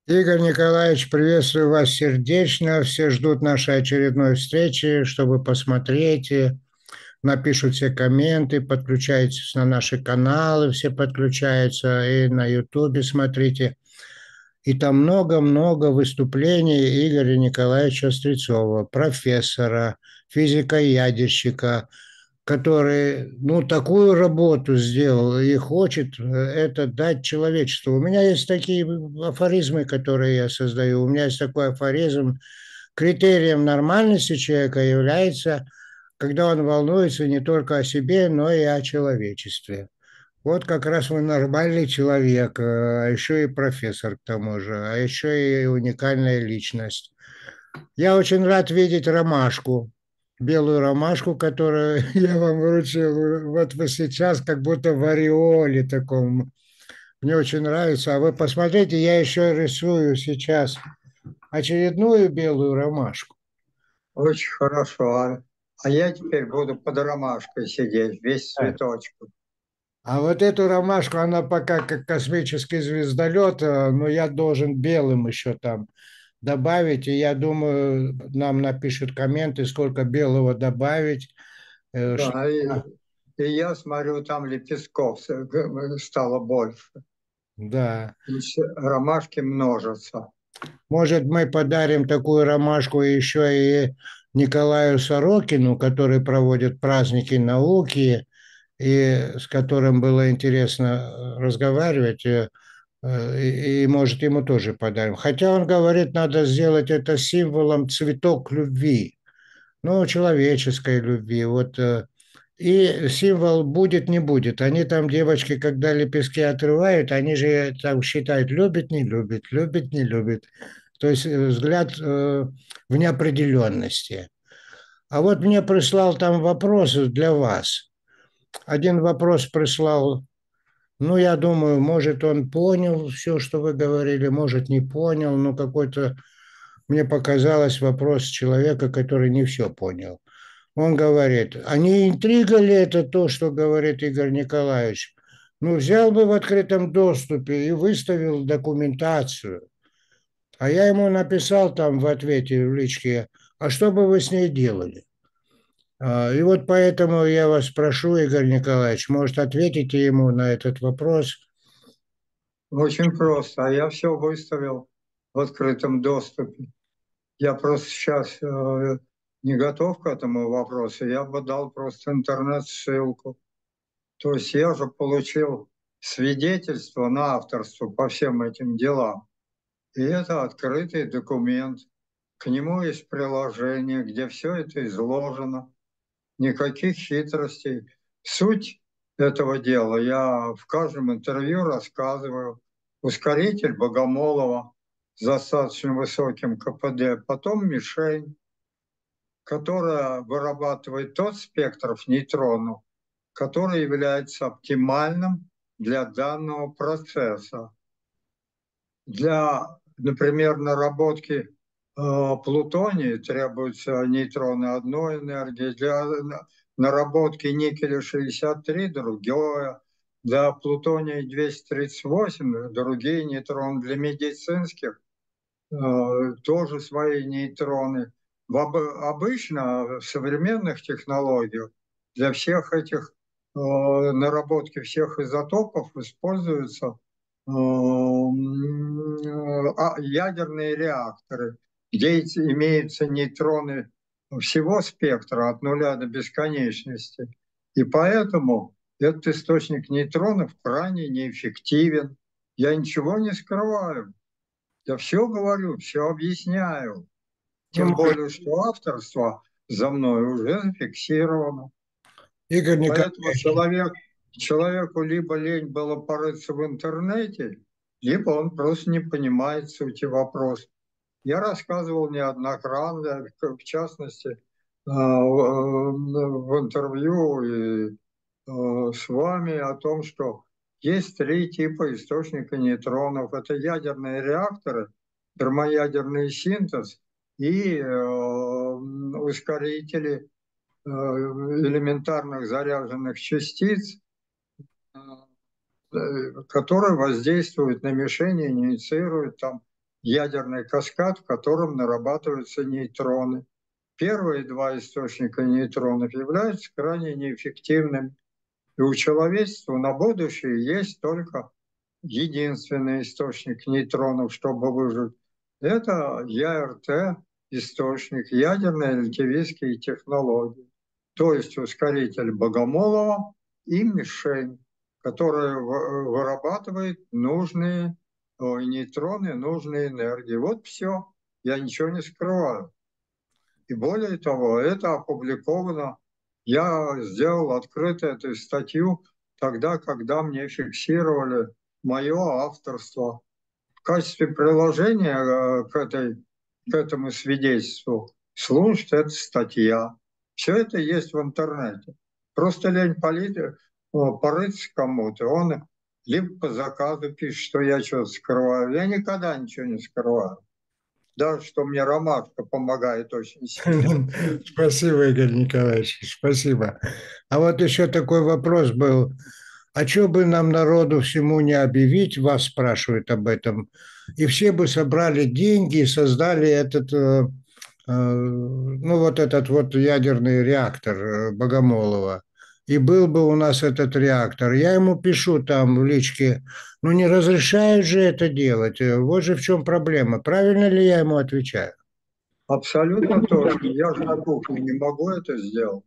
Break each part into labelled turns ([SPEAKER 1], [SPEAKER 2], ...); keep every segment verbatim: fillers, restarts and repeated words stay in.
[SPEAKER 1] Игорь Николаевич, приветствую вас сердечно. Все ждут нашей очередной встречи, чтобы посмотреть, и напишут все комменты, подключайтесь на наши каналы, все подключаются, и на Ютубе смотрите. И там много-много выступлений Игоря Николаевича Стрельцова, профессора, физика-ядерщика, который, ну, такую работу сделал и хочет э, это дать человечеству. У меня есть такие афоризмы, которые я создаю. У меня есть такой афоризм. Критерием нормальности человека является, когда он волнуется не только о себе, но и о человечестве. Вот как раз вы нормальный человек, э, а еще и профессор к тому же, а еще и уникальная личность. Я очень рад видеть ромашку, белую ромашку, которую я вам вручил. Вот вы сейчас как будто в ореоле таком. Мне очень нравится. А вы посмотрите, я еще рисую сейчас очередную белую ромашку.
[SPEAKER 2] Очень хорошо. А, а я теперь буду под ромашкой сидеть, весь в
[SPEAKER 1] Да.
[SPEAKER 2] цветочках.
[SPEAKER 1] А вот эту ромашку, она пока как космический звездолет, э, но я должен белым еще там добавить. И я думаю, нам напишут комменты, сколько белого добавить, э, чтобы
[SPEAKER 2] Да, и,
[SPEAKER 1] она-
[SPEAKER 2] и я смотрю, там лепестков с- г- стало больше.
[SPEAKER 1] Да.
[SPEAKER 2] То есть ромашки множатся.
[SPEAKER 1] Может, мы подарим такую ромашку еще и Николаю Сорокину, который проводит праздники науки, и с которым было интересно э, разговаривать, э, э, и, и, может, ему тоже подарим. Хотя он говорит, надо сделать это символом цветок любви, ну, человеческой любви. Вот, э, и символ будет, не будет. Они там, девочки, когда лепестки отрывают, они же там считают, любит, не любит, любит, не любит. То есть э, взгляд э, в неопределенности. А вот мне прислал там вопрос для вас. Один вопрос прислал, ну, я думаю, может, он понял все, что вы говорили, может, не понял, но какой-то, мне показалось, вопрос человека, который не все понял. Он говорит, а не интрига ли это то, что говорит Игорь Николаевич? Ну, взял бы в открытом доступе и выставил документацию. А я ему написал там в ответе в личке, а что бы вы с ней делали? А, И вот поэтому я вас прошу, Игорь Николаевич, может, ответите ему на этот вопрос?
[SPEAKER 2] Очень просто. А я все выставил в открытом доступе. Я просто сейчас э, не готов к этому вопросу. Я бы дал просто интернет-ссылку. То есть я же получил свидетельство на авторство по всем этим делам. И это открытый документ. К нему есть приложение, где все это изложено. Никаких хитростей. Суть этого дела я в каждом интервью рассказываю. Ускоритель Богомолова с достаточно высоким КПД, потом мишень, которая вырабатывает тот спектр нейтронов, который является оптимальным для данного процесса. Для, например, наработки э, плутония требуются нейтроны одной энергии, для наработки никеля шестьдесят три другое, для плутония двести тридцать восемь другие нейтроны, для медицинских э, тоже свои нейтроны. В об, обычно в современных технологиях для всех этих э, наработки всех изотопов используются э, а, ядерные реакторы, где имеются нейтроны всего спектра от нуля до бесконечности. И поэтому этот источник нейтронов крайне неэффективен. Я ничего не скрываю. Я все говорю, все объясняю.
[SPEAKER 1] Ну,
[SPEAKER 2] Тем
[SPEAKER 1] может,
[SPEAKER 2] более, что авторство за мной уже зафиксировано.
[SPEAKER 1] Игорь
[SPEAKER 2] Поэтому
[SPEAKER 1] Николаевич,
[SPEAKER 2] человек, человеку либо лень было порыться в интернете, либо он просто не понимает сути вопроса. Я рассказывал неоднократно, в частности, э, в интервью и э, с вами о том, что есть три типа источника нейтронов. Это ядерные реакторы, термоядерный синтез и э, ускорители э, элементарных заряженных частиц, э, которые воздействуют на мишени, инициируют там ядерный каскад, в котором нарабатываются нейтроны. Первые два источника нейтронов являются крайне неэффективными. И у человечества на будущее есть только единственный источник нейтронов, чтобы выжить. Это ЯРТ, источник ядерной релятивистские технологии. То есть ускоритель Богомолова и мишень, которая вырабатывает нужные ой, нейтроны, нужные энергии. Вот все. Я ничего не скрываю. И более того, это опубликовано. Я сделал открыто эту статью тогда, когда мне фиксировали мое авторство. В качестве приложения э, к, этой, к этому свидетельству служит эта статья. Все это есть в интернете. Просто лень полит- порыться кому-то. Он либо по заказу пишет, что я что-то скрываю. Я никогда ничего не скрываю. Даже что мне ромашка помогает очень сильно.
[SPEAKER 1] Спасибо, Игорь Николаевич, спасибо. А вот еще такой вопрос был. А что бы нам народу всему не объявить, вас спрашивают об этом, и все бы собрали деньги и создали этот, э, э, ну вот этот вот ядерный реактор э, Богомолова. И был бы у нас этот реактор. Я ему пишу там в личке, ну не разрешают же это делать. Э, Вот же в чем проблема. Правильно ли я ему отвечаю?
[SPEAKER 2] Абсолютно точно. Я же на кухне не могу это сделать.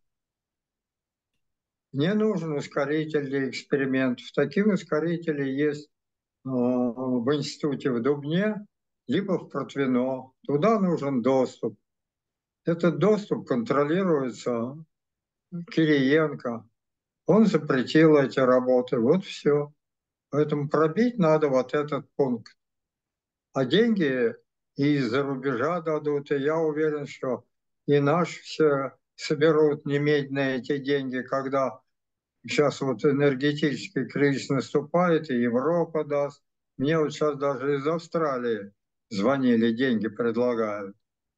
[SPEAKER 2] Мне нужен ускоритель для экспериментов. Такие ускорители есть э, в институте в Дубне, либо в Протвино. Туда нужен доступ. Этот доступ контролируется Кириенко. Он запретил эти работы. Вот все. Поэтому пробить надо вот этот пункт. А деньги и из-за рубежа дадут. И я уверен, что и наши все соберут немедленно эти деньги, когда сейчас вот энергетический кризис наступает, и Европа даст. Мне вот сейчас даже из Австралии звонили, деньги предлагают.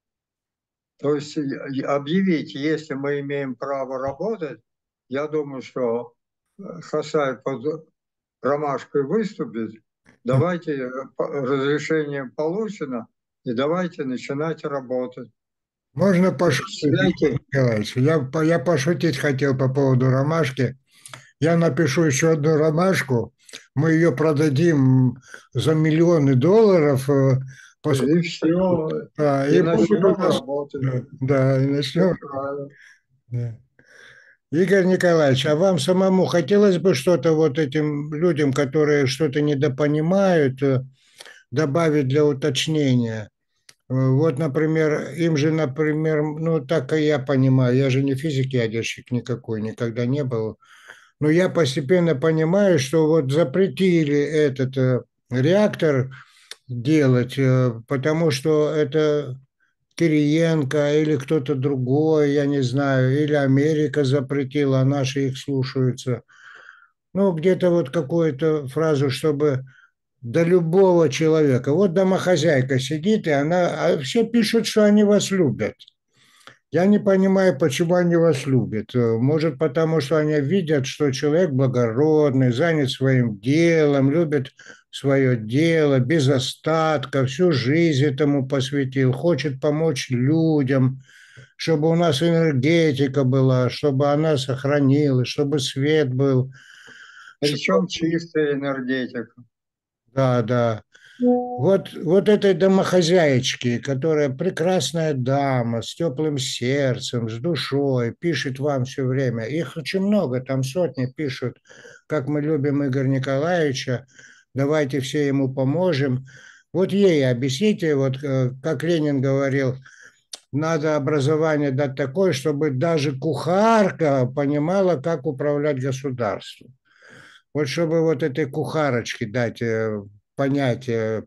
[SPEAKER 2] То есть объявить, если мы имеем право работать, я думаю, что Хасай под ромашкой выступит, давайте э, разрешение получено, и давайте начинать работать.
[SPEAKER 1] Можно
[SPEAKER 2] Это
[SPEAKER 1] пошутить, Николай
[SPEAKER 2] связи.
[SPEAKER 1] Николаевич. Я, по- я пошутить хотел по поводу ромашки. Я напишу еще одну ромашку. Мы ее продадим за миллионы долларов, э,
[SPEAKER 2] И
[SPEAKER 1] поскольку,
[SPEAKER 2] все,
[SPEAKER 1] да,
[SPEAKER 2] и
[SPEAKER 1] и будет у
[SPEAKER 2] начнем
[SPEAKER 1] нас,
[SPEAKER 2] работать.
[SPEAKER 1] да, да, и
[SPEAKER 2] Все
[SPEAKER 1] начнем.
[SPEAKER 2] правильно.
[SPEAKER 1] Да. Игорь Николаевич, а вам самому хотелось бы что-то вот этим людям, которые что-то недопонимают, э, добавить для уточнения? Э, Вот, например, им же, например, ну, так и я понимаю, я же не физик-ядерщик никакой, никогда не был. Но я постепенно понимаю, что вот запретили этот э, реактор делать, э, потому что это Кириенко или кто-то другой, я не знаю, или Америка запретила, а наши их слушаются. Ну, где-то вот какую-то фразу, чтобы до любого человека. Вот домохозяйка сидит, и она... А все пишут, что они вас любят. Я не понимаю, почему они вас любят. Э, Может, потому что они видят, что человек благородный, занят своим делом, любит свое дело, без остатка, всю жизнь этому посвятил, хочет помочь людям, чтобы у нас энергетика была, чтобы она сохранилась, чтобы свет был. Чтобы...
[SPEAKER 2] Причем чистая энергетика.
[SPEAKER 1] Да, да. Вот, вот этой домохозяечки, которая прекрасная дама, с теплым сердцем, с душой, пишет вам все время. Их очень много, там сотни пишут, как мы любим Игоря Николаевича, давайте все ему поможем. Вот ей объясните, вот э, как Ленин говорил, надо образование дать такое, чтобы даже кухарка понимала, как управлять государством. Вот чтобы вот этой кухарочке дать э, понять, э,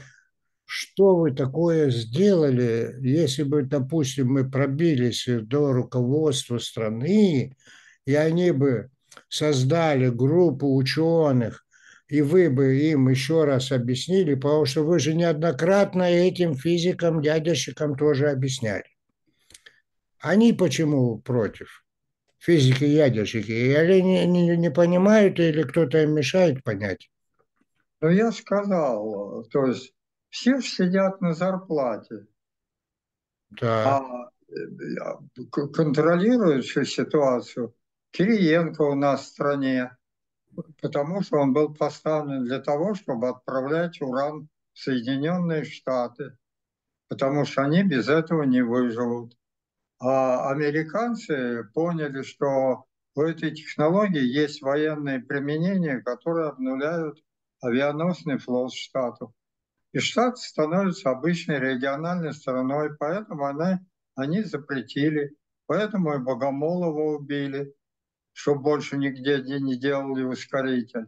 [SPEAKER 1] что вы такое сделали, если бы, допустим, мы пробились до руководства страны, и они бы создали группу ученых, и вы бы им еще раз объяснили, потому что вы же неоднократно этим физикам, ядерщикам тоже объясняли. Они почему против? Физики, ядерщики. Или не, не, не понимают, или кто-то им мешает понять?
[SPEAKER 2] Но я сказал, то есть Все ж сидят на зарплате,
[SPEAKER 1] Да.
[SPEAKER 2] а э, к- контролирует всю ситуацию Кириенко у нас в стране, потому что он был поставлен для того, чтобы отправлять уран в Соединенные Штаты, потому что они без этого не выживут. А американцы поняли, что у этой технологии есть военные применения, которые обнуляют авианосный флот Штатов. И Штаты становятся обычной региональной страной, поэтому она, они запретили, поэтому и Богомолова убили, чтобы больше нигде не делали ускоритель.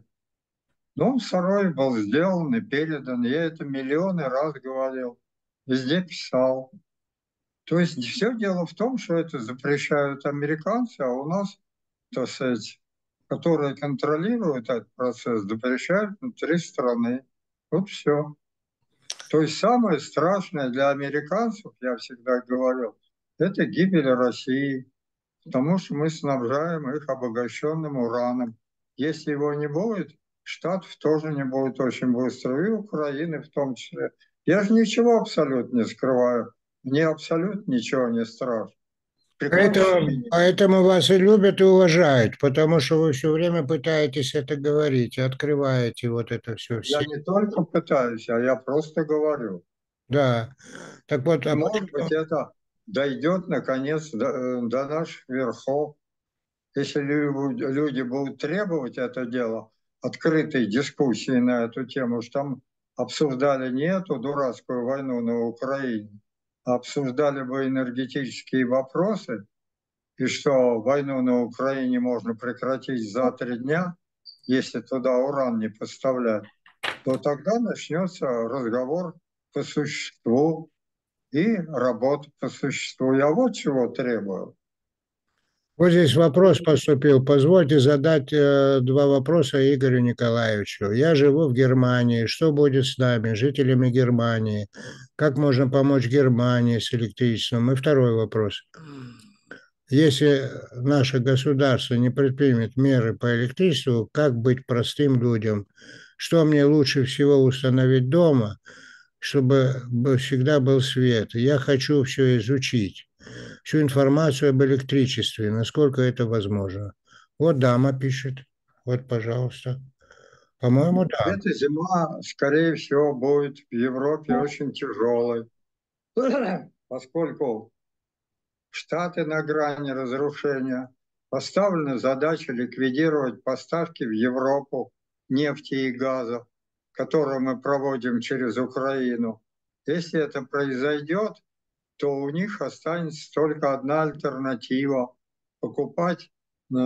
[SPEAKER 2] Но второй был сделан и передан. Я это миллионы раз говорил, везде писал. То есть все дело в том, что это запрещают американцы, а у нас, так сказать, которые контролируют этот процесс, запрещают внутри страны. Вот все. То есть самое страшное для американцев, я всегда говорил, это гибель России, потому что мы снабжаем их обогащенным ураном. Если его не будет, Штатов тоже не будет очень быстро, и Украины в том числе. Я же ничего абсолютно не скрываю, мне абсолютно ничего не страшно. Прикончите
[SPEAKER 1] Поэтому,
[SPEAKER 2] меня.
[SPEAKER 1] поэтому вас и любят, и уважают, потому что вы все время пытаетесь это говорить, и открываете вот это все.
[SPEAKER 2] Я
[SPEAKER 1] все.
[SPEAKER 2] не только пытаюсь, а я просто говорю.
[SPEAKER 1] Да. Так вот,
[SPEAKER 2] И,
[SPEAKER 1] а
[SPEAKER 2] может быть,
[SPEAKER 1] почему?
[SPEAKER 2] это дойдет, наконец, до, э, до наших верхов. Если люди будут требовать это дело, открытой дискуссии на эту тему, что там обсуждали не эту дурацкую войну на Украине, а обсуждали бы энергетические вопросы, и что войну на Украине можно прекратить за три дня, если туда уран не поставлять, то тогда начнется разговор по существу и работа по существу. Я вот чего требую.
[SPEAKER 1] Вот здесь вопрос поступил. Позвольте задать э, два вопроса Игорю Николаевичу. Я живу в Германии. Что будет с нами, жителями Германии? Как можно помочь Германии с электричеством? И второй вопрос. Если наше государство не предпримет меры по электричеству, как быть простым людям? Что мне лучше всего установить дома, чтобы бы всегда был свет? Я хочу все изучить, всю информацию об электричестве, насколько это возможно. Вот дама пишет. Вот, пожалуйста. По-моему, да.
[SPEAKER 2] Эта зима, скорее всего, будет в Европе очень тяжелой, поскольку Штаты на грани разрушения. Поставлена задача ликвидировать поставки в Европу нефти и газа, которые мы проводим через Украину. Если это произойдет, то у них останется только одна альтернатива – покупать э,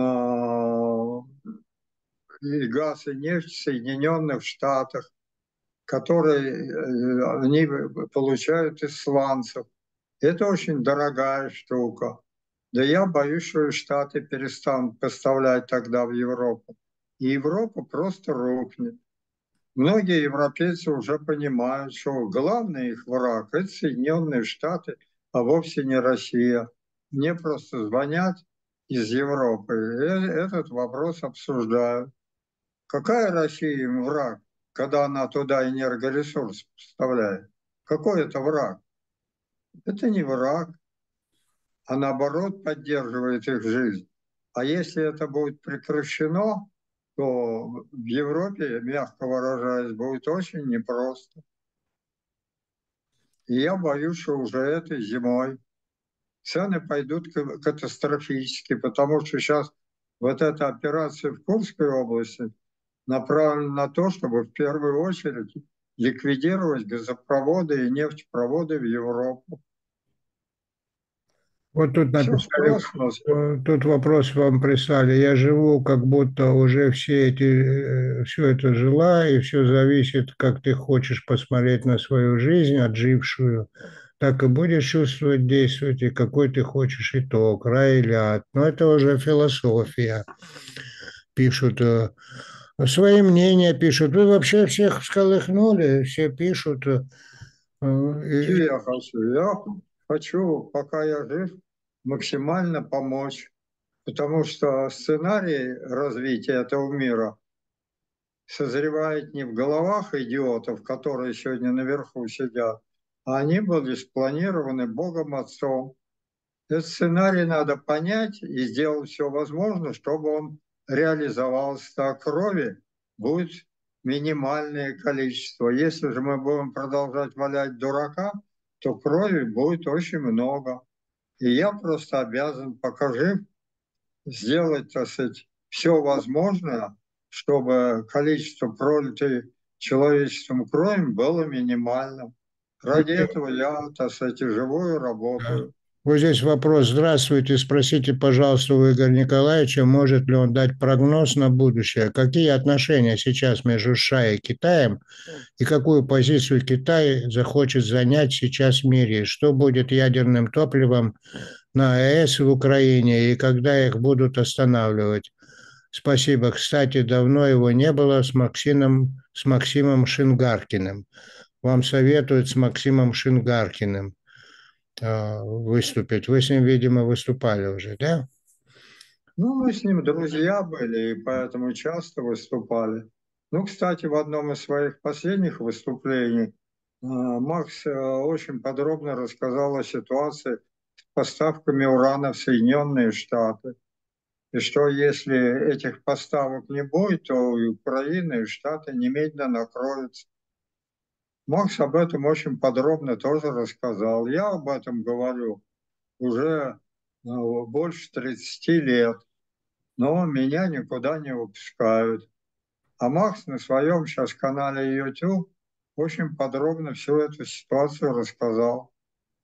[SPEAKER 2] и газ и нефть в Соединенных Штатах, которые э, они получают из сланцев. Это очень дорогая штука. Да я боюсь, что и Штаты перестанут поставлять тогда в Европу. И Европа просто рухнет. Многие европейцы уже понимают, что главный их враг – это Соединенные Штаты, а вовсе не Россия. Мне просто звонят из Европы, и этот вопрос обсуждают. Какая Россия им враг, когда она туда энергоресурс поставляет? Какой это враг? Это не враг, а наоборот поддерживает их жизнь. А если это будет прекращено, то в Европе, мягко выражаясь, будет очень непросто. И я боюсь, что уже этой зимой цены пойдут катастрофически, потому что сейчас вот эта операция в Курской области направлена на то, чтобы в первую очередь ликвидировать газопроводы и нефтепроводы в Европу.
[SPEAKER 1] Вот тут
[SPEAKER 2] Все в
[SPEAKER 1] написали,
[SPEAKER 2] космос.
[SPEAKER 1] э, тут вопрос вам прислали. Я живу, как будто уже все эти, все это жила, и все зависит, как ты хочешь посмотреть на свою жизнь, отжившую, так и будешь чувствовать, действовать, и какой ты хочешь итог, рай или ад. Но это уже философия. Пишут, э, свои мнения пишут. Вы вообще всех всколыхнули, все пишут. э,
[SPEAKER 2] Что
[SPEAKER 1] и-
[SPEAKER 2] я хочу? Я хочу, пока я жив, максимально помочь, потому что сценарий развития этого мира созревает не в головах идиотов, которые сегодня наверху сидят, а они были спланированы Богом Отцом. Этот сценарий надо понять и сделать все возможное, чтобы он реализовался. Так крови будет минимальное количество. Если же мы будем продолжать валять дурака, то крови будет очень много. И я просто обязан, пока жив, сделать, так сказать, все возможное, чтобы количество пролитой человечеством крови было минимальным. Ради этого я, так сказать, и живу и работаю.
[SPEAKER 1] Вот здесь вопрос. Здравствуйте. Спросите, пожалуйста, у Игоря Николаевича, может ли он дать прогноз на будущее? Какие отношения сейчас между США и Китаем и какую позицию Китай захочет занять сейчас в мире? Что будет ядерным топливом на АЭС в Украине и когда их будут останавливать? Спасибо. Кстати, давно его не было с Максимом, с Максимом Шингаркиным. Вам советуют с Максимом Шингаркиным э, выступить. Вы с ним, видимо, выступали уже, да?
[SPEAKER 2] Ну, мы с ним друзья были, и поэтому часто выступали. Ну, кстати, в одном из своих последних выступлений э, Макс э, очень подробно рассказал о ситуации с поставками урана в Соединенные Штаты. И что если этих поставок не будет, то и Украина, и Штаты немедленно накроются. Макс об этом очень подробно тоже рассказал. Я об этом говорю уже э, больше тридцати лет, но меня никуда не выпускают. А Макс на своем сейчас канале YouTube очень подробно всю эту ситуацию рассказал.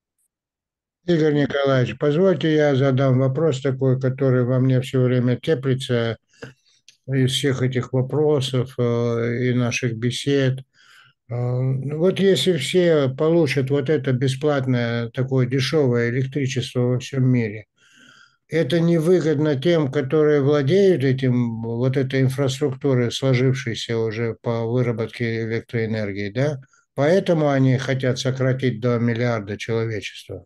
[SPEAKER 1] Игорь Николаевич, позвольте я задам вопрос такой, который во мне все время теплится из всех этих вопросов э, и наших бесед. Э, Вот если все получат вот это бесплатное, такое дешевое электричество во всем мире, это невыгодно тем, которые владеют этим, вот этой инфраструктурой, сложившейся уже по выработке электроэнергии, да? Поэтому они хотят сократить до миллиарда человечества.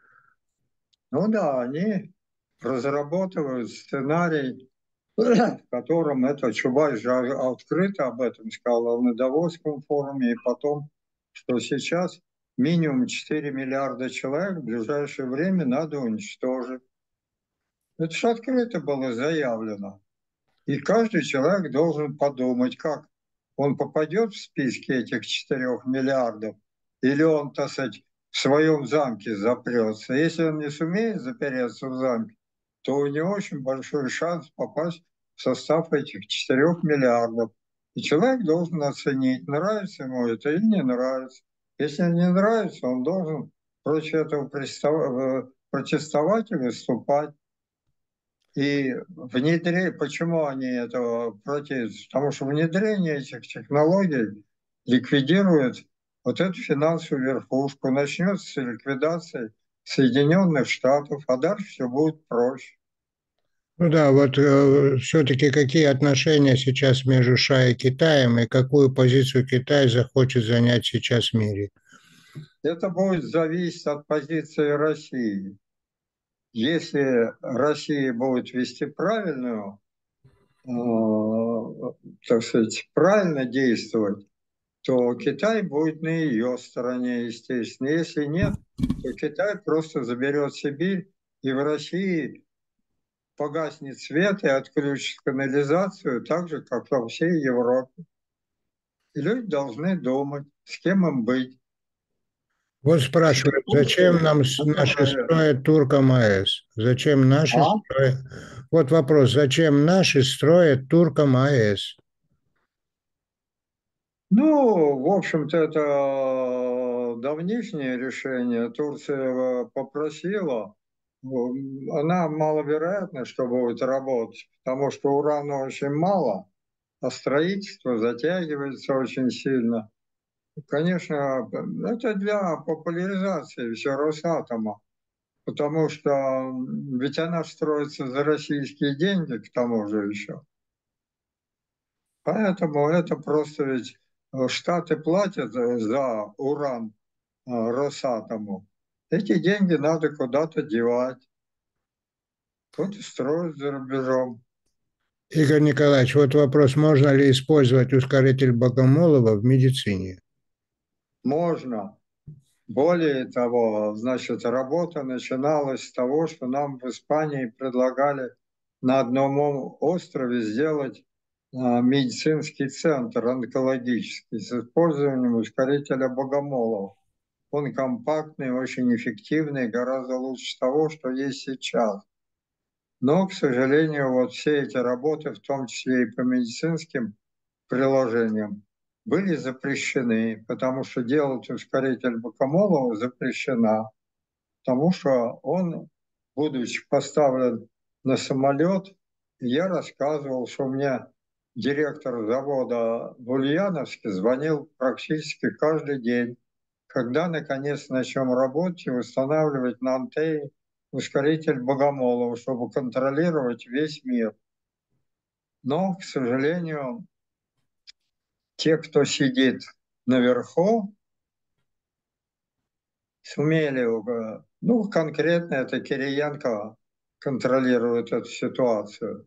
[SPEAKER 2] Ну да, они разрабатывают сценарий, в котором это Чубайс же открыто об этом сказал на Давосском форуме, и потом, что сейчас минимум четыре миллиарда человек в ближайшее время надо уничтожить. Это же открыто было заявлено. И каждый человек должен подумать, как он попадет в списки этих четырех миллиардов, или он, так сказать, в своем замке запрется. Если он не сумеет запереться в замке, то у него очень большой шанс попасть в состав этих четырех миллиардов. И человек должен оценить, нравится ему это или не нравится. Если не нравится, он должен против этого протестовать и выступать. И внедрение, почему они этого противятся? Потому что внедрение этих технологий ликвидирует вот эту финансовую верхушку. Начнется с ликвидации Соединенных Штатов, а дальше все будет проще.
[SPEAKER 1] Ну да, вот э, все-таки какие отношения сейчас между США и Китаем и какую позицию Китай захочет занять сейчас в мире?
[SPEAKER 2] Это будет зависеть от позиции России. Если Россия будет вести правильную, э, так сказать, правильно действовать, то Китай будет на ее стороне, естественно. Если нет, то Китай просто заберет Сибирь, и в России погаснет свет и отключит канализацию, так же, как во всей Европе. И люди должны думать, с кем им быть.
[SPEAKER 1] Вот спрашивают, зачем нам с- наши строят туркам АЭС? Зачем наши
[SPEAKER 2] А?
[SPEAKER 1] строят? Вот вопрос, зачем наши строят туркам АЭС?
[SPEAKER 2] Ну, в общем-то, это давнишнее решение. Турция попросила. Она маловероятна, что будет работать, потому что урана очень мало, а строительство затягивается очень сильно. Конечно, это для популяризации все Росатома, потому что ведь она строится за российские деньги, к тому же еще. Поэтому это просто ведь э, Штаты платят за за уран э, Росатому. Эти деньги надо куда-то девать. Вот и строят за рубежом.
[SPEAKER 1] Игорь Николаевич, вот вопрос, можно ли использовать ускоритель Богомолова в медицине?
[SPEAKER 2] Можно. Более того, значит, работа начиналась с того, что нам в Испании предлагали на одном острове сделать а, медицинский центр онкологический с использованием ускорителя Богомолова. Он компактный, очень эффективный, гораздо лучше того, что есть сейчас. Но, к сожалению, вот все эти работы, в том числе и по медицинским приложениям, были запрещены, потому что делать ускоритель Богомолова запрещено, потому что он, будучи поставлен на самолет, я рассказывал, что у меня директор завода в Ульяновске звонил практически каждый день, когда наконец начнем работать и устанавливать на Антее ускоритель Богомолова, чтобы контролировать весь мир. Но, к сожалению, те, кто сидит наверху, сумели, э, ну, конкретно это Кириенко контролирует эту ситуацию.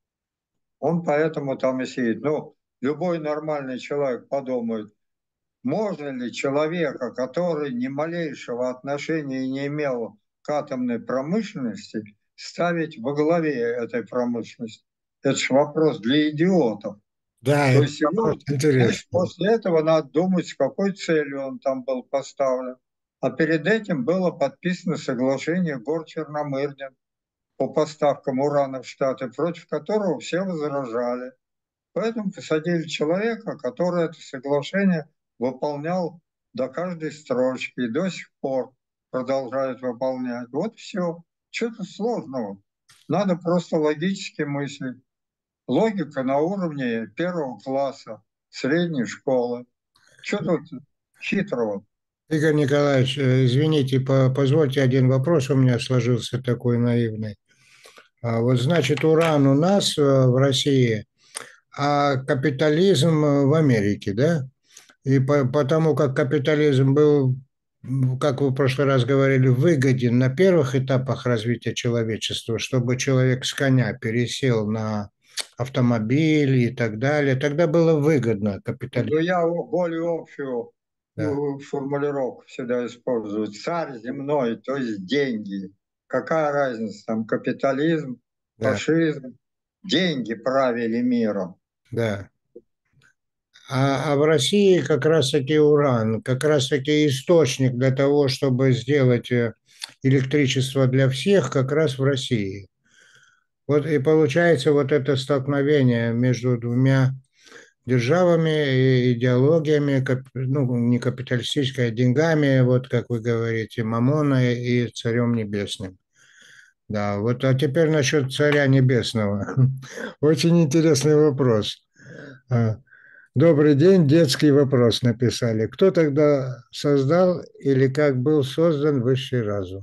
[SPEAKER 2] Он поэтому там и сидит. Ну, любой нормальный человек подумает, можно ли человека, который ни малейшего отношения не имел к атомной промышленности, ставить во главе этой промышленности? Это же вопрос для идиотов.
[SPEAKER 1] Да,
[SPEAKER 2] То
[SPEAKER 1] это
[SPEAKER 2] есть его,
[SPEAKER 1] вопрос
[SPEAKER 2] значит,
[SPEAKER 1] интересный.
[SPEAKER 2] после этого надо думать, с какой целью он там был поставлен. А перед этим было подписано соглашение Гор-Черномырдин по поставкам урана в Штаты, против которого все возражали. Поэтому посадили человека, который это соглашение выполнял до каждой строчки и до сих пор продолжает выполнять. Вот все. Что-то сложного. Надо просто логически мыслить. Логика на уровне первого класса средней школы. Что тут хитрого?
[SPEAKER 1] Игорь Николаевич, э, извините, по- позвольте один вопрос у меня сложился такой наивный. А вот значит, уран у нас э, в России, а капитализм э, в Америке, да? И по- потому как капитализм был, м, как вы в прошлый раз говорили, выгоден на первых этапах развития человечества, чтобы человек с коня пересел на автомобиль и так далее, тогда было выгодно капитализм.
[SPEAKER 2] Но я более общую
[SPEAKER 1] Да,
[SPEAKER 2] э, формулировку всегда использую. Царь земной, то есть деньги. Какая разница? Там капитализм,
[SPEAKER 1] да,
[SPEAKER 2] фашизм. Деньги правили миром.
[SPEAKER 1] да. А, а в России как раз-таки уран, как раз-таки источник для того, чтобы сделать э, электричество для всех, как раз в России. Вот и получается вот это столкновение между двумя державами и идеологиями, кап- ну, не капиталистической, а деньгами, вот как вы говорите, Мамоной и Царем Небесным. Да, вот а теперь насчет Царя Небесного. Очень интересный вопрос. А, Добрый день, детский вопрос написали. Кто тогда создал или как был создан высший разум?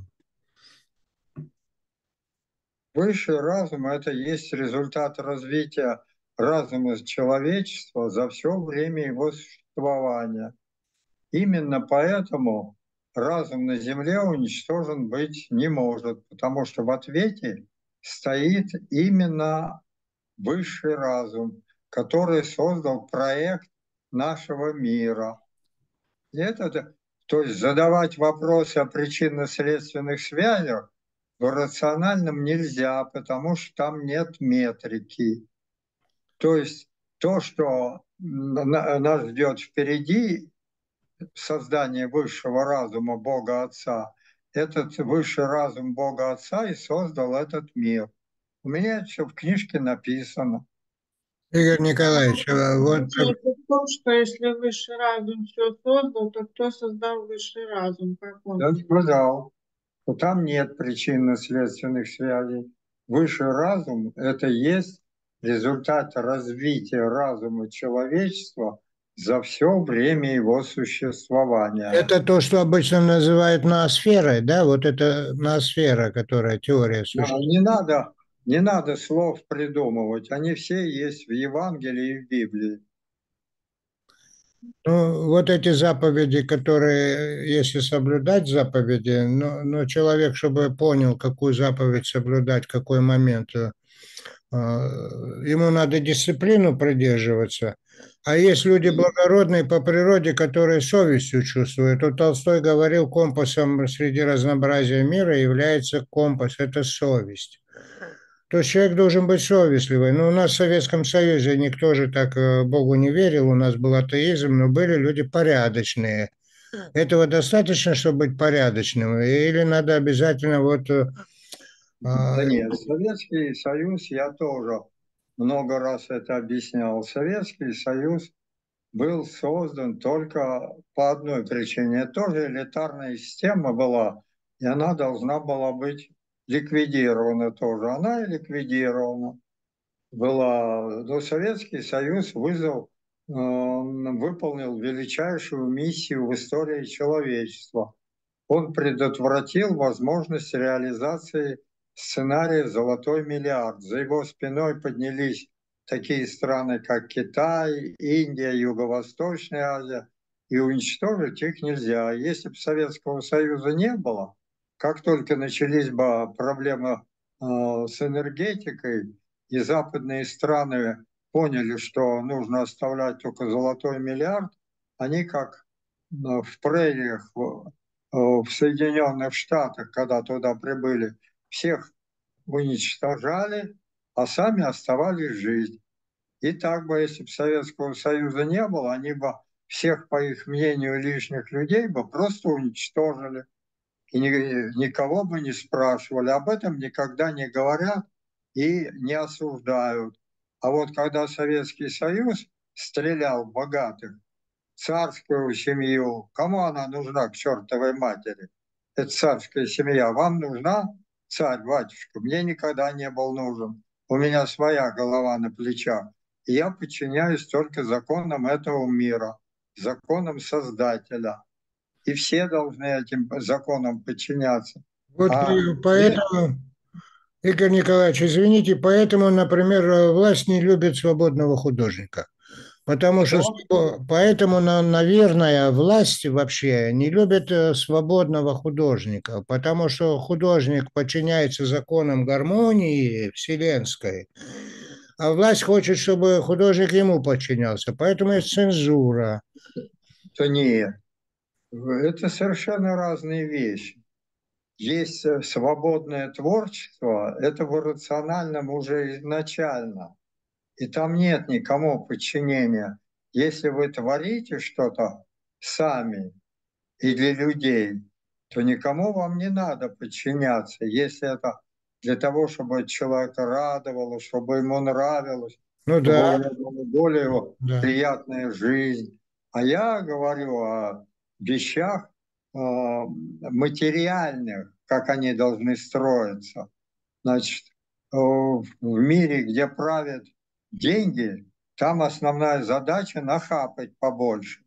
[SPEAKER 2] Высший разум – это есть результат развития разума человечества за все время его существования. Именно поэтому разум на Земле уничтожен быть не может, потому что в ответе стоит именно высший разум, который создал проект нашего мира. И это, то есть задавать вопросы о причинно-следственных связях в рациональном нельзя, потому что там нет метрики. То есть то, что нас ждет впереди, создание высшего разума Бога Отца, этот высший разум Бога Отца и создал этот мир. У меня это все в книжке написано.
[SPEAKER 1] Игорь Николаевич, а вот
[SPEAKER 3] Получается в том, что если высший разум все создал, то кто создал высший разум? Как он?
[SPEAKER 2] Я сказал, что там нет причинно-следственных связей. Высший разум – это есть результат развития разума человечества за все время его существования.
[SPEAKER 1] это то, что обычно называют ноосферой, да? Вот это ноосфера, которая теория
[SPEAKER 2] Да,
[SPEAKER 1] существует.
[SPEAKER 2] не надо, не надо слов придумывать, они все есть в Евангелии и в Библии.
[SPEAKER 1] Ну, вот эти заповеди, которые, если соблюдать заповеди, но, но человек, чтобы понял, какую заповедь соблюдать, в какой момент, э, А, Ему надо дисциплину придерживаться. А есть люди благородные по природе, которые совестью чувствуют. Вот Толстой говорил, компасом среди разнообразия мира является компас, это совесть. То есть человек должен быть совестливый. Но у нас в Советском Союзе никто же так э, Богу не верил, у нас был атеизм, но были люди порядочные. Этого достаточно, чтобы быть порядочным? Или надо обязательно вот... э, а,
[SPEAKER 2] Да нет, Советский Союз, я тоже много раз это объяснял. Советский Союз был создан только по одной причине. Это тоже элитарная система была, и она должна была быть ликвидирована тоже. Она и ликвидирована была. Но Советский Союз вызвал, э, выполнил величайшую миссию в истории человечества. Он предотвратил возможность реализации сценария «Золотой миллиард». За его спиной поднялись такие страны, как Китай, Индия, Юго-Восточная Азия, и уничтожить их нельзя. Если бы Советского Союза не было, как только начались бы проблемы э, с энергетикой, и западные страны поняли, что нужно оставлять только золотой миллиард, они как э, в прериях в Соединенных Штатах, когда туда прибыли, всех уничтожали, а сами оставались жить. И так бы, если бы Советского Союза не было, они бы всех, по их мнению, лишних людей бы просто уничтожили. И никого бы не спрашивали. Об этом никогда не говорят и не осуждают. А вот когда Советский Союз стрелял в богатых, царскую семью. Кому она нужна, к чертовой матери? Это царская семья. Вам нужна царь, батюшка? Мне никогда не был нужен. У меня своя голова на плечах. И я подчиняюсь только законам этого мира, законам Создателя. И все должны этим законам подчиняться.
[SPEAKER 1] вот
[SPEAKER 2] А нет,
[SPEAKER 1] поэтому, Игорь Николаевич, извините, поэтому, например, э, власть не любит свободного художника. Потому что
[SPEAKER 2] что?
[SPEAKER 1] свобо- поэтому, на- наверное, власти вообще не любят э, свободного художника, потому что художник подчиняется законам гармонии вселенской, а власть хочет, чтобы художник ему подчинялся. Поэтому есть цензура.
[SPEAKER 2] То нет. Это совершенно разные вещи. Есть э, свободное творчество, это в иррациональном уже изначально. И там нет никому подчинения. Если вы творите что-то сами и для людей, то никому вам не надо подчиняться. Если это для того, чтобы человека радовало, чтобы ему нравилось,
[SPEAKER 1] Ну
[SPEAKER 2] чтобы
[SPEAKER 1] да,
[SPEAKER 2] у него была более
[SPEAKER 1] да.
[SPEAKER 2] приятная жизнь. А я говорю о вещах э, материальных, как они должны строиться. Значит, э, в мире, где правят деньги, там основная задача нахапать побольше.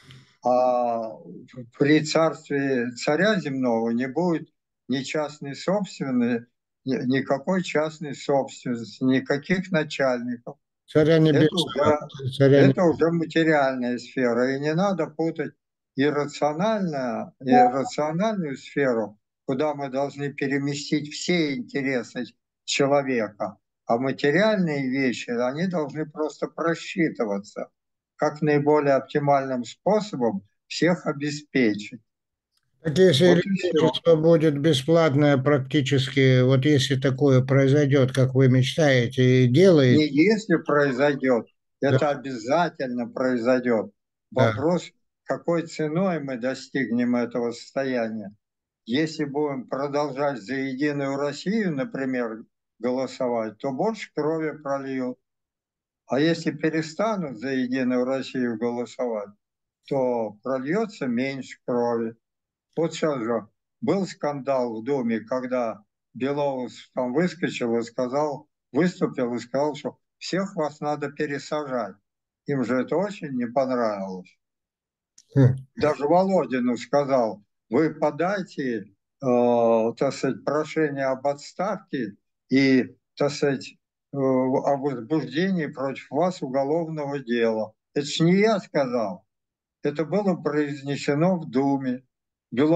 [SPEAKER 2] А при царстве царя земного не будет ни частной собственности, никакой частной собственности, никаких начальников.
[SPEAKER 1] Царя
[SPEAKER 2] Это
[SPEAKER 1] небесного.
[SPEAKER 2] уже,
[SPEAKER 1] Царя
[SPEAKER 2] это
[SPEAKER 1] небесного.
[SPEAKER 2] уже материальная сфера. И не надо путать иррациональную, иррациональную сферу, куда мы должны переместить все интересы человека. А материальные вещи, они должны просто просчитываться, как наиболее оптимальным способом всех обеспечить.
[SPEAKER 1] Так если
[SPEAKER 2] Вот и все.
[SPEAKER 1] электричество будет бесплатное практически, вот если такое произойдет, как вы мечтаете и делаете,
[SPEAKER 2] Не если произойдет,
[SPEAKER 1] да,
[SPEAKER 2] это обязательно произойдет.
[SPEAKER 1] да.
[SPEAKER 2] Вопрос, какой ценой мы достигнем этого состояния. Если будем продолжать за Единую Россию, например, голосовать, то больше крови прольют. А если перестанут за Единую Россию голосовать, то прольется меньше крови. Вот сейчас же был скандал в Думе, когда Белоус там выскочил и сказал, выступил и сказал, что всех вас надо пересажать. Им же это очень не понравилось.
[SPEAKER 1] Хм.
[SPEAKER 2] Даже Володину сказал, вы подайте, э, так сказать, прошение об отставке и, так сказать, э, о возбуждении против вас уголовного дела. Это ж не я сказал. Это было произнесено в Думе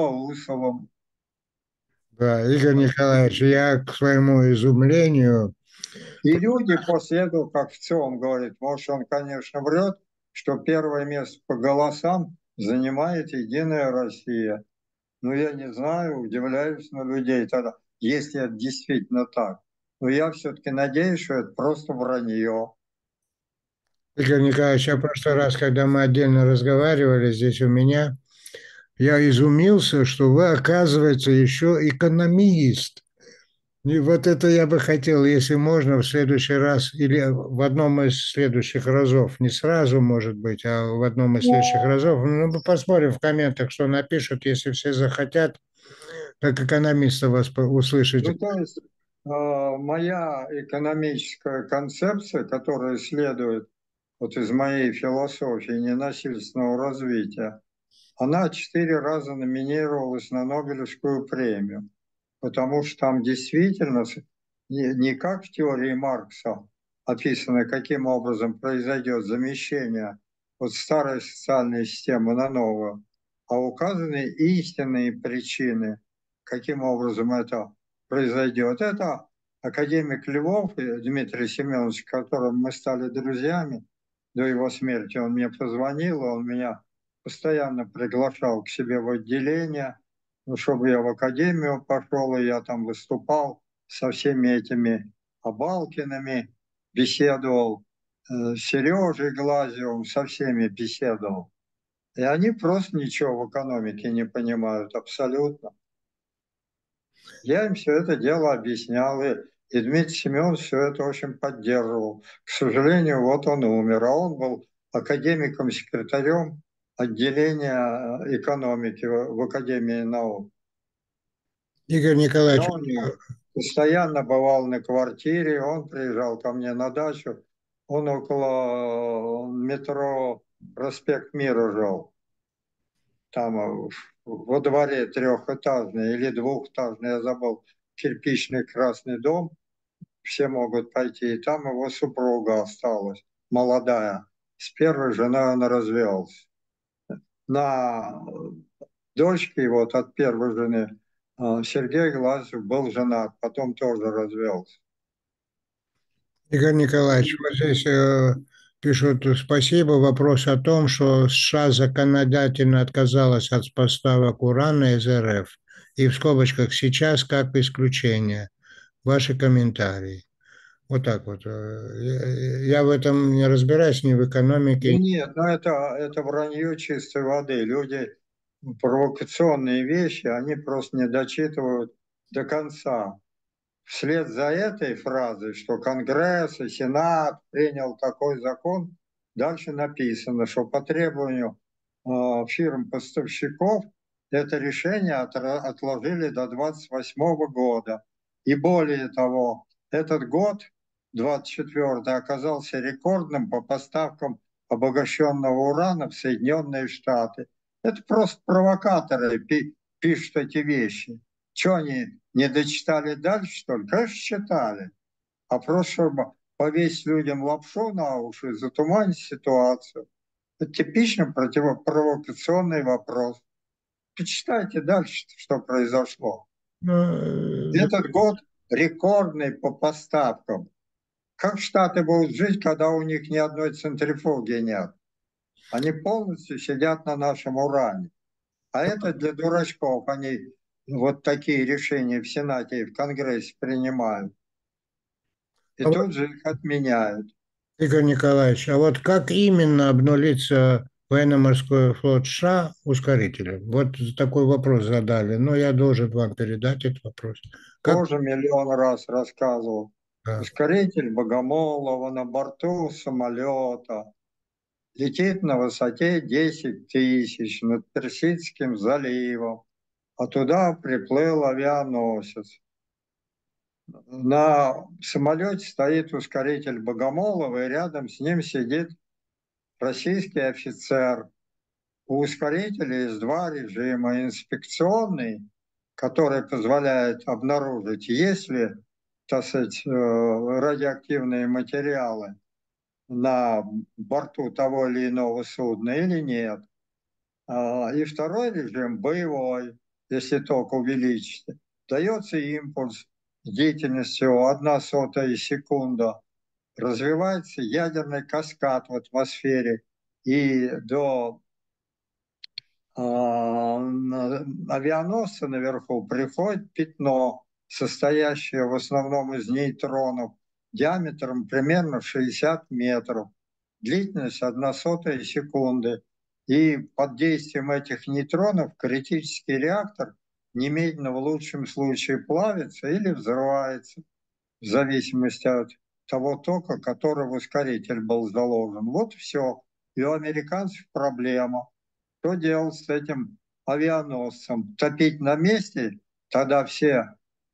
[SPEAKER 2] Белоусовым.
[SPEAKER 1] Да, Игорь Николаевич, я к своему изумлению
[SPEAKER 2] И люди после этого, как в целом говорят, может, он, конечно, врет, что первое место по голосам занимает «Единая Россия». Ну, я не знаю, удивляюсь на людей тогда, если это действительно так. Но я все-таки надеюсь, что это просто вранье.
[SPEAKER 1] Игорь Николаевич, я в прошлый раз, когда мы отдельно разговаривали здесь у меня, я изумился, что вы, оказывается, еще экономист. И вот это я бы хотел, если можно, в следующий раз или в одном из следующих разов, не сразу, может быть, а в одном из следующих разов, ну, мы посмотрим в комментах, что напишут, если все захотят, как экономиста вас по- услышать.
[SPEAKER 2] Ну, то есть э, моя экономическая концепция, которая следует вот из моей философии ненасильственного развития, она четыре раза номинировалась на Нобелевскую премию, потому что там действительно с- не, не как в теории Маркса описано, каким образом произойдет замещение вот старой социальной системы на новую, а указаны истинные причины, каким образом это произойдет. Это академик Львов и Дмитрий Семенович, с которым мы стали друзьями до его смерти. Он мне позвонил, он меня постоянно приглашал к себе в отделение, ну, чтобы я в академию пошел, и я там выступал со всеми этими Абалкиными, беседовал, э, с Сережей Глазьевым, со всеми беседовал. И они просто ничего в экономике не понимают абсолютно. Я им все это дело объяснял, и, и Дмитрий Семенович все это очень поддерживал. К сожалению, вот он умер, а он был академиком-секретарем отделения э, экономики в в Академии наук.
[SPEAKER 1] Игорь
[SPEAKER 2] И
[SPEAKER 1] Николаевич,
[SPEAKER 2] он постоянно бывал на квартире, он приезжал ко мне на дачу, он около метро Проспект Мира жил, там э, во дворе трехэтажный или двухэтажный, я забыл, кирпичный красный дом, все могут пойти, и там его супруга осталась, молодая, с первой женой он развелся. На дочке вот от первой жены э, Сергей Глазьев был женат, потом тоже развелся.
[SPEAKER 1] Игорь Николаевич, вот здесь э, пишут спасибо. Вопрос о том, что США законодательно отказалась от поставок урана из эр эф. И в скобочках сейчас как исключение. Ваши комментарии. Вот так вот. э, Я, я в этом не разбираюсь ни в
[SPEAKER 2] Ну
[SPEAKER 1] экономике.
[SPEAKER 2] нет, ну это, это вранье чистой воды. Люди провокационные вещи, они просто не дочитывают до конца. Вслед за этой фразой, что Конгресс и Сенат принял такой закон, дальше написано, что по требованию э, фирм-поставщиков это решение отра- отложили до двадцать восьмого года. И более того, этот год, двадцать четвёртый, оказался рекордным по поставкам обогащенного урана в Соединенные Штаты. Это просто провокаторы пи- пишут эти вещи. Что они не дочитали дальше, что ли? Конечно, читали. А просто чтобы повесить людям лапшу на уши, затуманить ситуацию. Это типично противопровокационный вопрос. Почитайте дальше, что произошло.
[SPEAKER 1] Ну, э,
[SPEAKER 2] Этот год рекордный по поставкам. Как Штаты будут жить, когда у них ни одной центрифуги нет? Они полностью сидят на нашем уране. А это для дурачков. Они вот такие решения в Сенате и в Конгрессе принимают. И
[SPEAKER 1] а вот,
[SPEAKER 2] тут же их отменяют.
[SPEAKER 1] Игорь Николаевич, а вот как именно обнулится военно-морской флот США ускорителем? Вот такой вопрос задали, но я должен вам передать этот вопрос. Как?
[SPEAKER 2] Тоже миллион раз рассказывал.
[SPEAKER 1] Да.
[SPEAKER 2] Ускоритель Богомолова на борту самолета летит на высоте десять тысяч над Персидским заливом, а туда приплыл авианосец. На самолете стоит ускоритель Богомолова, и рядом с ним сидит российский офицер. У ускорителя есть два режима. Инспекционный, который позволяет обнаружить, есть ли, так сказать, э, радиоактивные материалы на борту того или иного судна или нет. А, И второй режим боевой, если ток увеличить. Дается импульс, длительностью одна сотая секунда развивается ядерный каскад в атмосфере, и до а, авианосца наверху приходит пятно, состоящее в основном из нейтронов, диаметром примерно в шестьдесят метров, длительность одна сотая секунды. И под действием этих нейтронов критический реактор немедленно в лучшем случае плавится или взрывается, в зависимости от того тока, который в ускоритель был заложен. Вот все. И у американцев проблема. Что делать с этим авианосцем? Топить на месте? Тогда все э,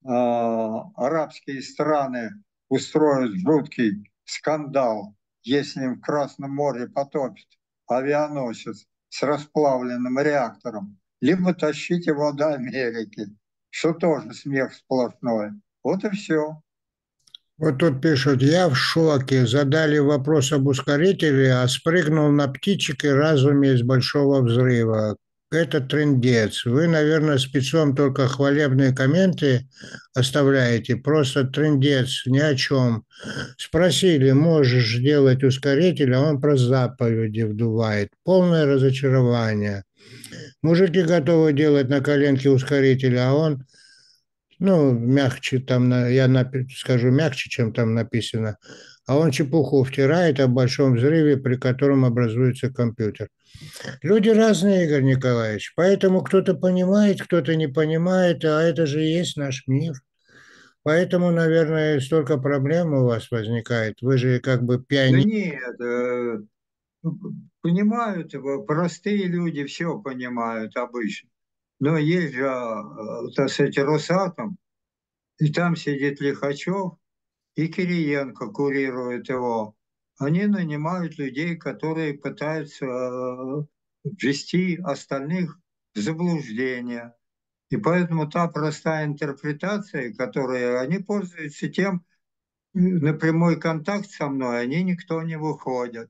[SPEAKER 2] арабские страны устроят жуткий скандал, если им в Красном море потопит авианосец с расплавленным реактором. Либо тащить его до Америки, что тоже смех сплошной. Вот и все.
[SPEAKER 1] Вот тут пишут, я в шоке. Задали вопрос об ускорителе, а спрыгнул на птичек и разуме из большого взрыва. Это трындец. Вы, наверное, спецом только хвалебные комменты оставляете. Просто трындец, ни о чем. Спросили, можешь делать ускоритель, а он про заповеди вдувает. Полное разочарование. Мужики готовы делать на коленке ускоритель, а он ну, мягче там, на- я напи- скажу мягче, чем там написано, а он чепуху втирает о большом взрыве, при котором образуется компьютер. Люди разные, Игорь Николаевич, поэтому кто-то понимает, кто-то не понимает, а это же и есть наш мир. Поэтому, наверное, столько проблем у вас возникает. Вы же как бы
[SPEAKER 2] Да
[SPEAKER 1] пионер.
[SPEAKER 2] нет, э, понимают, э, простые люди все понимают обычно. Но есть же, э, так сказать, Росатом, и там сидит Лихачев, и Кириенко курирует его. Они нанимают людей, которые пытаются э, ввести остальных в заблуждение. И поэтому та простая интерпретация, которой они пользуются тем, э, на прямой контакт со мной, они никто не выходят,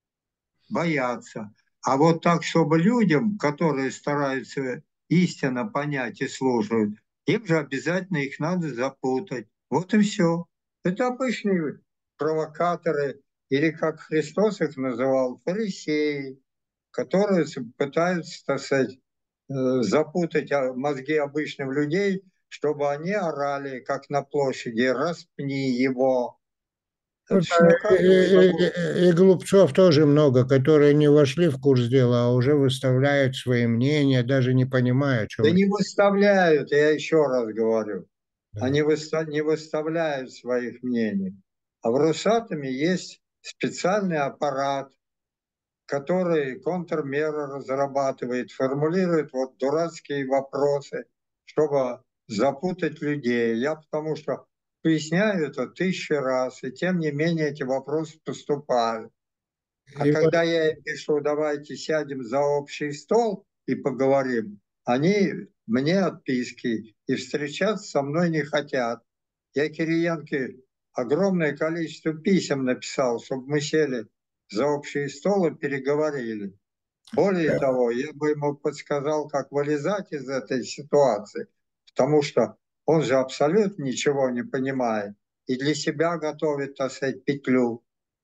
[SPEAKER 2] боятся. А вот так, чтобы людям, которые стараются истинно понять и слушают, им же обязательно их надо запутать. Вот и все. Это обычные провокаторы, или как Христос их называл, фарисеи, которые пытаются, так сказать, э, запутать а, мозги обычных людей, чтобы они орали, как на площади, распни его.
[SPEAKER 1] Ну,
[SPEAKER 2] Это ж
[SPEAKER 1] да,
[SPEAKER 2] на
[SPEAKER 1] И,
[SPEAKER 2] каждом
[SPEAKER 1] и-
[SPEAKER 2] углу.
[SPEAKER 1] и- и глупцов тоже много, которые не вошли в курс дела, а уже выставляют свои мнения, даже не понимая, о
[SPEAKER 2] Да
[SPEAKER 1] чем речь.
[SPEAKER 2] не выставляют, я еще раз говорю.
[SPEAKER 1] Да.
[SPEAKER 2] Они выста- не выставляют своих мнений. А в Росатоме есть специальный аппарат, который контрмеры разрабатывает, формулирует вот дурацкие вопросы, чтобы запутать людей. Я потому что поясняю это тысячи раз, и тем не менее эти вопросы поступают. А
[SPEAKER 1] И вот
[SPEAKER 2] когда я им пишу, давайте сядем за общий стол и поговорим, они мне отписки и встречаться со мной не хотят. Я Кириенке огромное количество писем написал, чтобы мы сели за общий стол и переговорили. Более того, я бы ему подсказал, как вылезать из этой ситуации, потому что он же абсолютно ничего не понимает и для себя готовит, так сказать, петлю.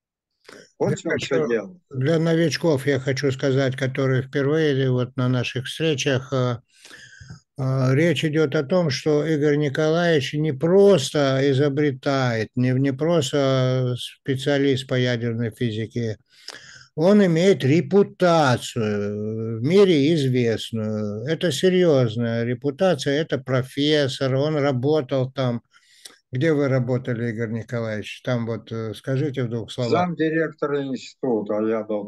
[SPEAKER 1] я
[SPEAKER 2] Вот в чем все
[SPEAKER 1] хочу,
[SPEAKER 2] дело.
[SPEAKER 1] для новичков я хочу сказать, которые впервые вот на наших встречах, э, э, речь идет о том, что Игорь Николаевич не просто изобретает, не, не просто специалист по ядерной физике, он имеет репутацию в мире известную. Это серьезная репутация, это профессор, он работал там. Где вы работали, Игорь Николаевич? Там вот э, скажите в двух словах.
[SPEAKER 2] Замдиректора института, я был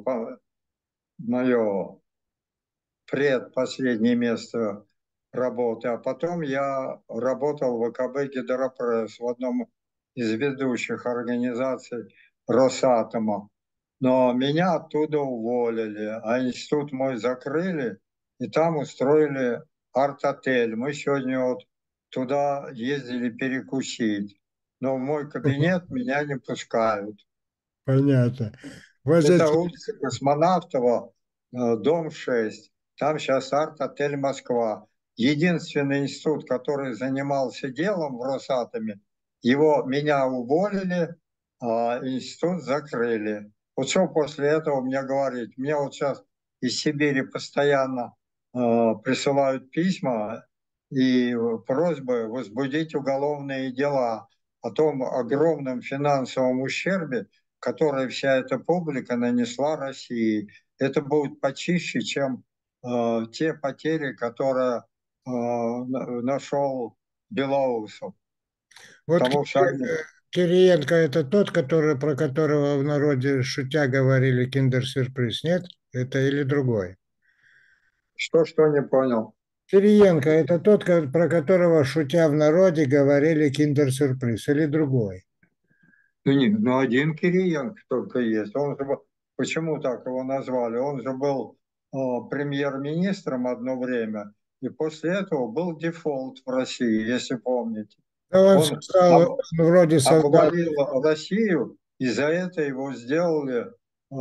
[SPEAKER 2] мое предпоследнее место работы. А потом я работал в ВКБ «Гидропресс» в одном из ведущих организаций Росатома. Но меня оттуда уволили, а институт мой закрыли, и там устроили арт-отель. Мы сегодня вот туда ездили перекусить. Но в мой кабинет меня не пускают.
[SPEAKER 1] Понятно. Вот
[SPEAKER 2] Это
[SPEAKER 1] здесь
[SPEAKER 2] улица Космонавтова, э, дом шесть. Там сейчас арт-отель «Москва». единственный институт, который занимался делом в Росатоме, его, меня уволили, а институт закрыли. Вот что после этого мне говорить? Мне вот сейчас из Сибири постоянно э, присылают письма и просьбы возбудить уголовные дела о том огромном финансовом ушербе, который вся эта публика нанесла России. Это будет почище, чем э, те потери, которые э, нашел Белоусов.
[SPEAKER 1] Вот
[SPEAKER 2] Потому что они...
[SPEAKER 1] Кириенко это тот, который, про которого в народе шутя говорили киндер-сюрприз, нет? Это или другой?
[SPEAKER 2] Что-что не понял?
[SPEAKER 1] Кириенко это тот, ко- про которого шутя в народе говорили киндер-сюрприз, или другой?
[SPEAKER 2] Ну, нет, ну один Кириенко только есть. Он же, был- почему так его назвали? Он же был э, премьер-министром одно время, и после этого был дефолт в России, если помните.
[SPEAKER 1] Ну, он
[SPEAKER 2] Он
[SPEAKER 1] создал,
[SPEAKER 2] об-
[SPEAKER 1] он вроде создал,
[SPEAKER 2] обвалил Россию, и за это его сделали э,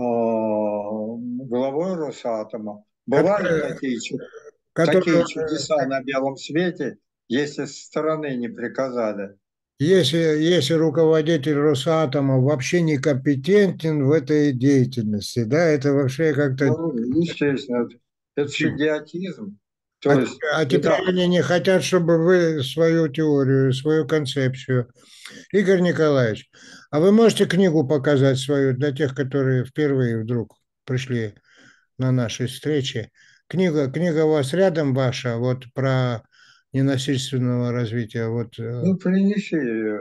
[SPEAKER 2] главой Росатома. Бывают
[SPEAKER 1] который,
[SPEAKER 2] такие, чу- такие
[SPEAKER 1] который,
[SPEAKER 2] чудеса на белом свете, если со стороны не приказали.
[SPEAKER 1] если, если руководитель Росатома вообще некомпетентен в этой деятельности, да, это вообще как-то...
[SPEAKER 2] Ну, естественно, это, это же идиотизм.
[SPEAKER 1] А,
[SPEAKER 2] То
[SPEAKER 1] те-
[SPEAKER 2] есть
[SPEAKER 1] а теперь
[SPEAKER 2] это,
[SPEAKER 1] они не хотят, чтобы вы свою теорию, свою концепцию. Игорь Николаевич, а вы можете книгу показать свою для тех, которые впервые вдруг пришли на нашей встрече? Книга, книга у вас рядом ваша, вот про ненасильственного развития. Вот, э,
[SPEAKER 2] ну, принеси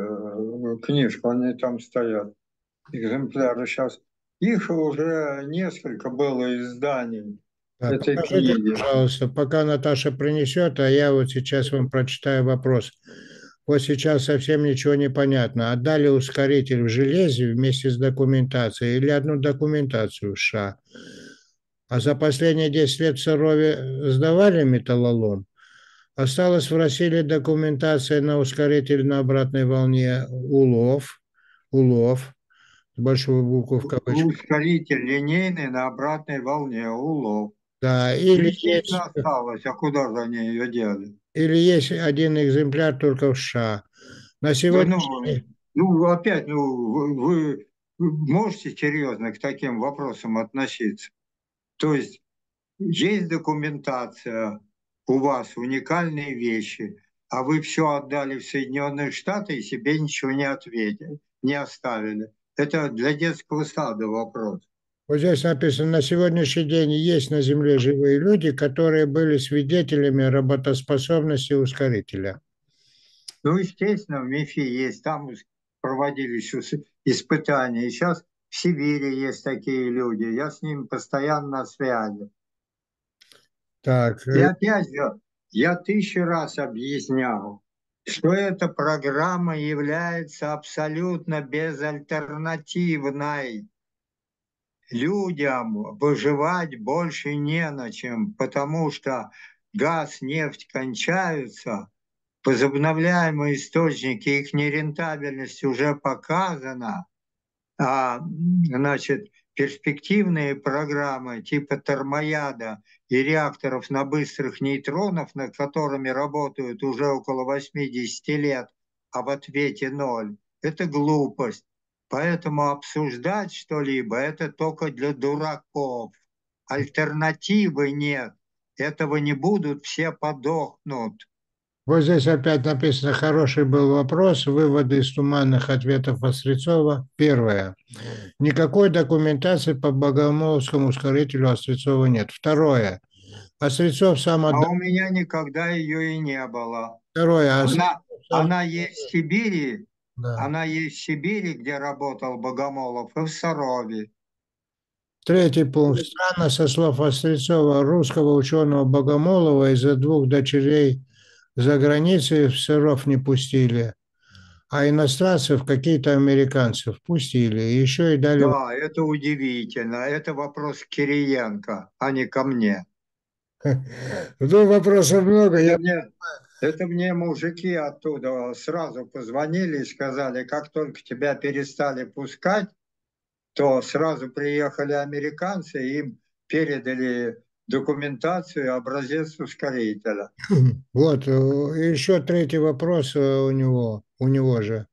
[SPEAKER 2] э, книжку, они там стоят, экземпляры сейчас. Их уже несколько было изданий
[SPEAKER 1] да,
[SPEAKER 2] этой
[SPEAKER 1] покажите,
[SPEAKER 2] книги.
[SPEAKER 1] пожалуйста, пока Наташа принесет, а я вот сейчас вам прочитаю вопрос. Вот сейчас совсем ничего не понятно. Отдали ускоритель в железе вместе с документацией или одну документацию в США? А за последние десять лет в Сарове сдавали металлолом? Осталась в России документация на ускоритель на обратной волне улов, улов, с большой буквы в кавычках.
[SPEAKER 2] Ускоритель линейный на обратной волне, улов.
[SPEAKER 1] Да, или есть,
[SPEAKER 2] Частично осталось, а куда же они ее дели?
[SPEAKER 1] или есть один экземпляр только в США. На
[SPEAKER 2] Да
[SPEAKER 1] сегодняшний
[SPEAKER 2] ну,
[SPEAKER 1] день,
[SPEAKER 2] ну опять, ну, вы, вы вы можете серьезно к таким вопросам относиться? То есть есть документация, у вас уникальные вещи, а вы все отдали в Соединенные Штаты и себе ничего не ответили, не оставили. Это для детского сада вопрос.
[SPEAKER 1] вот здесь написано, на сегодняшний день есть на Земле живые люди, которые были свидетелями работоспособности ускорителя.
[SPEAKER 2] Ну, естественно, в МИФИ есть, там проводились испытания. И сейчас в Сибири есть такие люди. Я с ними постоянно на связи.
[SPEAKER 1] Так,
[SPEAKER 2] И
[SPEAKER 1] э,
[SPEAKER 2] опять же, я тысячу раз объяснял, что эта программа является абсолютно безальтернативной. Людям выживать больше не на чем, потому что газ, нефть кончаются, возобновляемые источники, их нерентабельность уже показана, а, значит, перспективные программы типа термояда и реакторов на быстрых нейтронов, над которыми работают уже около восьмидесяти лет, а в ответе ноль, это глупость. Поэтому обсуждать что-либо – это только для дураков. Альтернативы нет. Этого не будут, все подохнут.
[SPEAKER 1] вот здесь опять написано, хороший был вопрос, выводы из туманных ответов Острецова. Первое. Никакой документации по Богомоловскому ускорителю Острецова нет. Второе. Острецов сам
[SPEAKER 2] А
[SPEAKER 1] отдал.
[SPEAKER 2] у меня никогда ее и не было.
[SPEAKER 1] Второе. Острецов
[SPEAKER 2] Она,
[SPEAKER 1] сам...
[SPEAKER 2] она есть в Сибири,
[SPEAKER 1] Да.
[SPEAKER 2] она есть в Сибири, где работал Богомолов, и в Сарове.
[SPEAKER 1] Третий пункт. Странно, со слов Острецова, русского ученого Богомолова из-за двух дочерей за границей в Сыров не пустили, а иностранцев, какие-то американцев, пустили. И еще и дали...
[SPEAKER 2] Да, это удивительно. Это вопрос к Кириенко, а не ко мне.
[SPEAKER 1] Ну, вопросов много.
[SPEAKER 2] Это
[SPEAKER 1] Я...
[SPEAKER 2] мне, это мне мужики оттуда сразу позвонили и сказали, как только тебя перестали пускать, то сразу приехали американцы, и им передали документацию и образец ускорителя.
[SPEAKER 1] Вот, э, еще третий вопрос э, у него, у него же.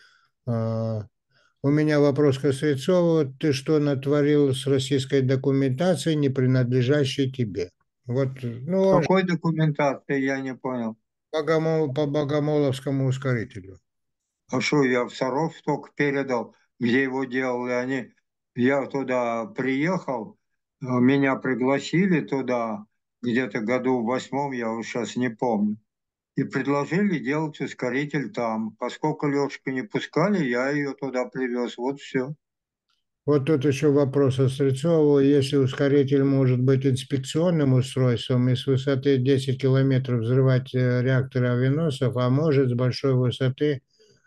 [SPEAKER 1] А, У меня вопрос к Стрельцову. Ты что натворил с российской документацией, не принадлежащей тебе? Вот, ну, он же
[SPEAKER 2] Какой документации, я не понял.
[SPEAKER 1] Богомол- по Богомоловскому ускорителю.
[SPEAKER 2] А что, я в Саров только передал, где его делали. Они, я туда приехал, э, меня пригласили туда, где-то году в восьмом, я уже сейчас не помню. И предложили делать ускоритель там. Поскольку Лешку не пускали, я ее туда привез. Вот все.
[SPEAKER 1] Вот тут еще вопрос о Стрельцову. Если ускоритель может быть инспекционным устройством и с высоты десять километров взрывать э, реакторы авианосцев, а может с большой высоты.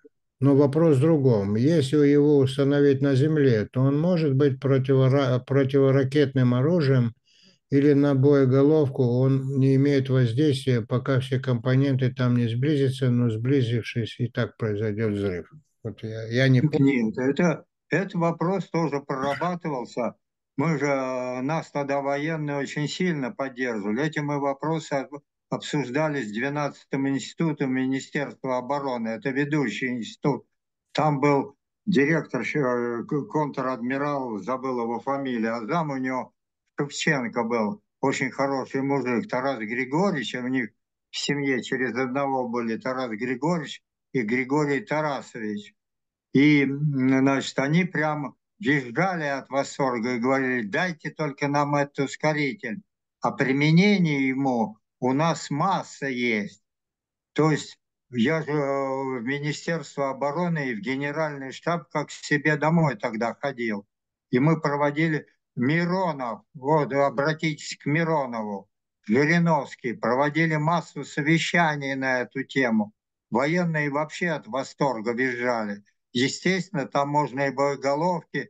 [SPEAKER 1] Но вопрос в другом. Если его установить на Земле, то он может быть противора- противоракетным оружием или на боеголовку он не имеет воздействия, пока все компоненты там не сблизятся, но сблизившись, и так произойдет взрыв. Вот я, я не
[SPEAKER 2] Так
[SPEAKER 1] помню.
[SPEAKER 2] нет, это, этот вопрос тоже прорабатывался. Мы же, э, нас тогда военные очень сильно поддерживали. Эти мы вопросы об- обсуждали с двенадцатым институтом Министерства обороны. Это ведущий институт. Там был директор, э, к- контр-адмирал, забыл его фамилию, а зам у него Шевченко был. Очень хороший мужик. Тарас Григорьевич, а у них в семье через одного были Тарас Григорьевич и Григорий Тарасович. И, значит, они прямо визжали от восторга и говорили, дайте только нам этот ускоритель, а применение ему у нас масса есть. То есть я же э, в Министерство обороны и в Генеральный штаб как к себе домой тогда ходил. И мы проводили Миронов, вот обратитесь к Миронову, Жириновский, проводили массу совещаний на эту тему. Военные вообще от восторга визжали. Естественно, там можно и боеголовки,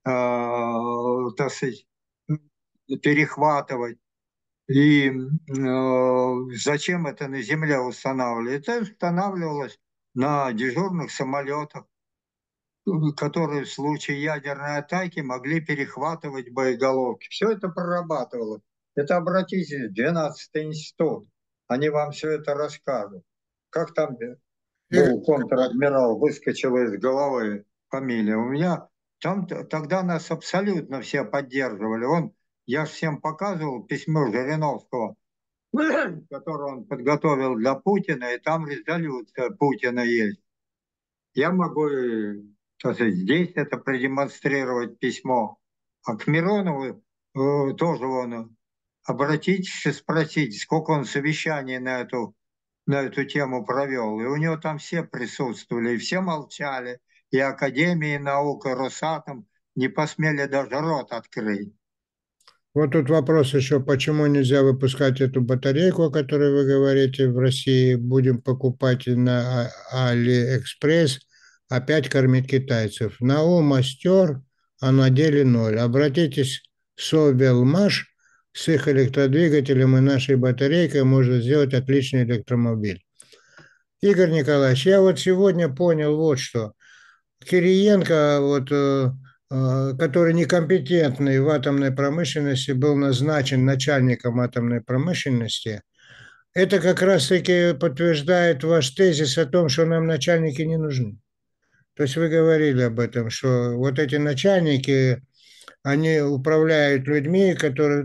[SPEAKER 2] э, так сказать, перехватывать. И э, зачем это на земле устанавливали? Это устанавливалось на дежурных самолетах, которые в случае ядерной атаки могли перехватывать боеголовки. Все это прорабатывалось. Это обратитесь в двенадцатый институт. Они вам все это расскажут. Как там
[SPEAKER 1] Игорь,
[SPEAKER 2] был контр-адмирал, выскочила из головы фамилия. У меня там тогда нас абсолютно все поддерживали. Он, я ж всем показывал письмо Жириновского, которое он подготовил для Путина, и там резолюция Путина есть. Я могу, э, так сказать, здесь это продемонстрировать письмо. А к Миронову э, тоже он обратитесь и спросите, сколько он совещаний на эту, на эту тему провел. И у него там все присутствовали, и все молчали. И Академия наук, и Росатом не посмели даже рот открыть.
[SPEAKER 1] вот тут вопрос еще, почему нельзя выпускать эту батарейку, о которой вы говорите, в России, будем покупать на А- Алиэкспресс, опять кормить китайцев. На ум мастер, а на деле ноль. Обратитесь в Совелмаш, с их электродвигателем и нашей батарейкой можно сделать отличный электромобиль. Игорь Николаевич, я вот сегодня понял вот что. Кириенко, вот, э, э, который некомпетентный в атомной промышленности, был назначен начальником атомной промышленности. Это как раз-таки подтверждает ваш тезис о том, что нам начальники не нужны. То есть вы говорили об этом, что вот эти начальники, они управляют людьми, которые...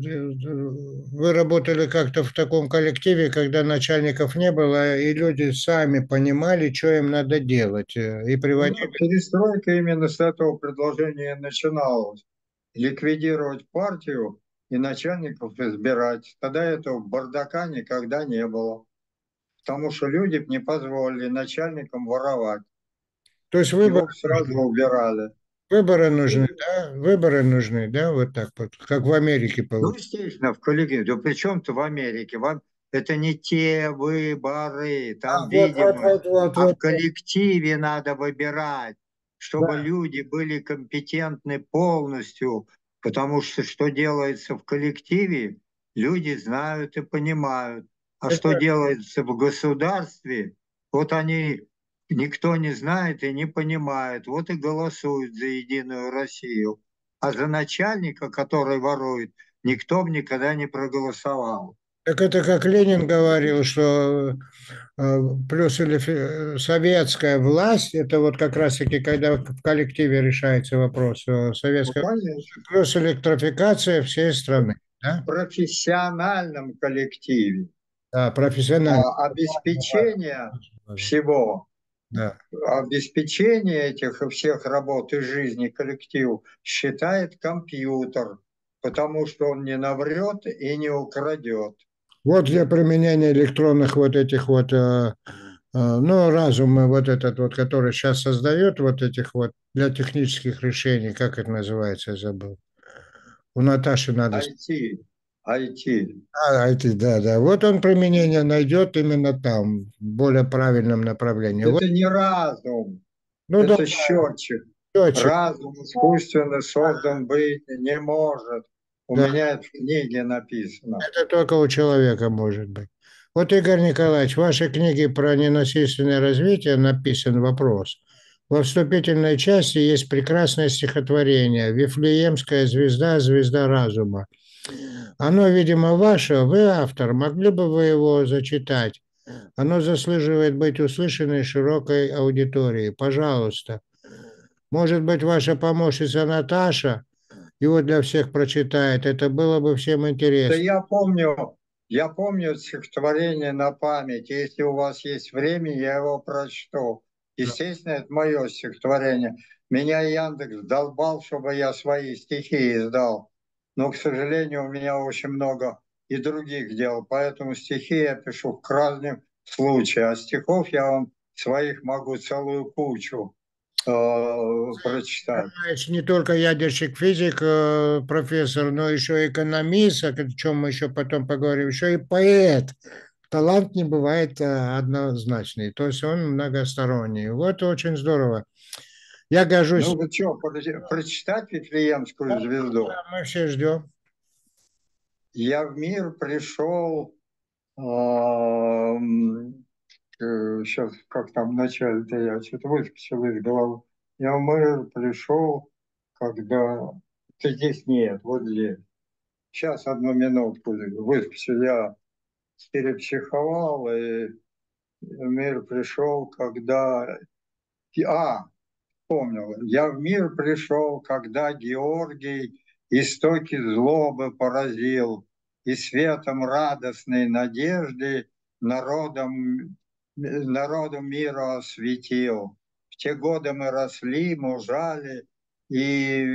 [SPEAKER 1] Вы работали как-то в таком коллективе, когда начальников не было, и люди сами понимали, что им надо делать, э, и
[SPEAKER 2] Ну,
[SPEAKER 1] приводили...
[SPEAKER 2] перестройка именно с этого предложения начиналась. Ликвидировать партию и начальников избирать. Тогда этого бардака никогда не было. Потому что люди не позволили начальникам воровать.
[SPEAKER 1] То есть выборы
[SPEAKER 2] Его сразу
[SPEAKER 1] нужны.
[SPEAKER 2] убирали.
[SPEAKER 1] Выборы нужны, да? Выборы нужны, да? Вот так вот, как в Америке
[SPEAKER 2] Ну,
[SPEAKER 1] получается.
[SPEAKER 2] естественно, в коллективе. Да при чем-то в Америке? Вам это не те выборы,
[SPEAKER 1] А,
[SPEAKER 2] там
[SPEAKER 1] вот, вот,
[SPEAKER 2] видимость.
[SPEAKER 1] вот, вот,
[SPEAKER 2] А в
[SPEAKER 1] вот.
[SPEAKER 2] коллективе надо выбирать, чтобы
[SPEAKER 1] Да.
[SPEAKER 2] люди были компетентны полностью. Потому что что делается в коллективе, люди знают и понимают. А что
[SPEAKER 1] Это,
[SPEAKER 2] делается в государстве, вот они никто не знает и не понимает. Вот и голосуют за Единую Россию. А за начальника, который ворует, никто бы никогда не проголосовал.
[SPEAKER 1] Так это как Ленин говорил, что э, плюс или фи- советская власть, это вот как раз-таки, когда в коллективе решается вопрос, э,
[SPEAKER 2] Ну,
[SPEAKER 1] советская
[SPEAKER 2] конечно.
[SPEAKER 1] плюс электрификация всей страны,
[SPEAKER 2] В
[SPEAKER 1] да?
[SPEAKER 2] профессиональном коллективе.
[SPEAKER 1] Да, профессионально.
[SPEAKER 2] А обеспечение всего,
[SPEAKER 1] Да.
[SPEAKER 2] обеспечение этих всех работ и жизни коллективу считает компьютер, потому что он не наврет и не украдет.
[SPEAKER 1] Вот для применения электронных вот этих вот, э, э, ну, разумы вот этот вот, который сейчас создает вот этих вот для технических решений, как это называется, я забыл. У Наташи надо...
[SPEAKER 2] ай ти, ай ти.
[SPEAKER 1] А, ай ти, да, да. Вот он применение найдет именно там, в более правильном направлении. Вот,
[SPEAKER 2] Это не разум,
[SPEAKER 1] ну да,
[SPEAKER 2] это счетчик.
[SPEAKER 1] счетчик,
[SPEAKER 2] Разум искусственно создан быть не может. У
[SPEAKER 1] да,
[SPEAKER 2] меня это в книге написано.
[SPEAKER 1] это только у человека может быть. Вот, Игорь Николаевич, в вашей книге про ненасильственное развитие написан вопрос. Во вступительной части есть прекрасное стихотворение «Вифлеемская звезда, звезда разума». Оно, видимо, ваше, вы автор, могли бы вы его зачитать? Оно заслуживает быть услышанной широкой аудиторией. Пожалуйста. Может быть, ваша помощница Наташа его для всех прочитает. Это было бы всем
[SPEAKER 2] Да
[SPEAKER 1] интересно.
[SPEAKER 2] я помню, я помню стихотворение на память. Если у вас есть время, я его прочту. Естественно, это мое стихотворение. Меня Яндекс долбал, чтобы я свои стихи издал. Но, к сожалению, у меня очень много и других дел. Поэтому стихи я пишу в крайнем случае. А стихов я вам своих могу целую кучу э, прочитать.
[SPEAKER 1] Знаешь, не только ядерщик, физик, э, профессор, но еще и экономист, о чем мы еще потом поговорим, еще и поэт. Талант не бывает э, однозначный, то есть он многосторонний. Вот очень здорово. Я
[SPEAKER 2] Ну,
[SPEAKER 1] горжусь.
[SPEAKER 2] вы что, прочитать Вифлеемскую звезду?
[SPEAKER 1] Мы все ждем.
[SPEAKER 2] Я в мир пришел, сейчас как там в начале-то я что-то выскочил из головы. Я в мир пришел, когда... Ты здесь нет, вот здесь. Сейчас одну минутку выскочил. Я перепсиховал, и в мир пришел, когда... А, помнил. Я в мир пришел, когда Георгий истоки злобы поразил и светом радостной надежды народом, народу мира осветил. В те годы мы росли, мужали, и,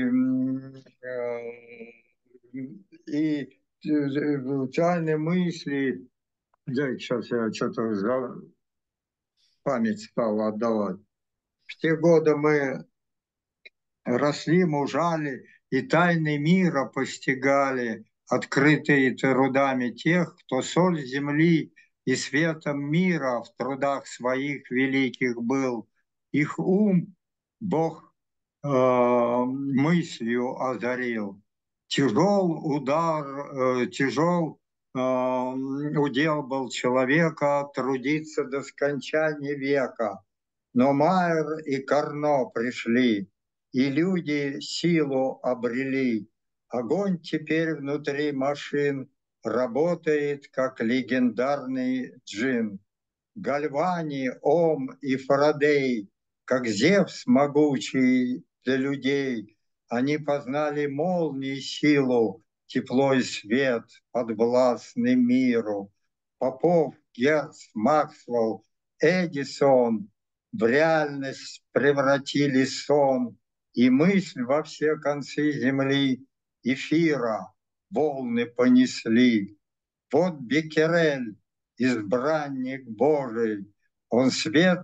[SPEAKER 2] и тайные мысли, да, сейчас я что-то память стала отдавать. В те годы мы росли, мужали и тайны мира постигали, открытые трудами тех, кто соль земли и светом мира в трудах своих великих был. Их ум Бог э, мыслью озарил. Тяжел удар, э, тяжел э, удел был человека трудиться до скончания века. Но Майер и Карно пришли, и люди силу обрели. Огонь теперь внутри машин работает, как легендарный джин. Гальвани, Ом и Фарадей, как Зевс могучий для людей, они познали молнии силу, тепло и свет, подвластный миру. Попов, Герц, Максвелл, Эдисон в реальность превратили сон и мысль во все концы земли эфира волны понесли. Вот Беккерель, избранник Божий, он свет,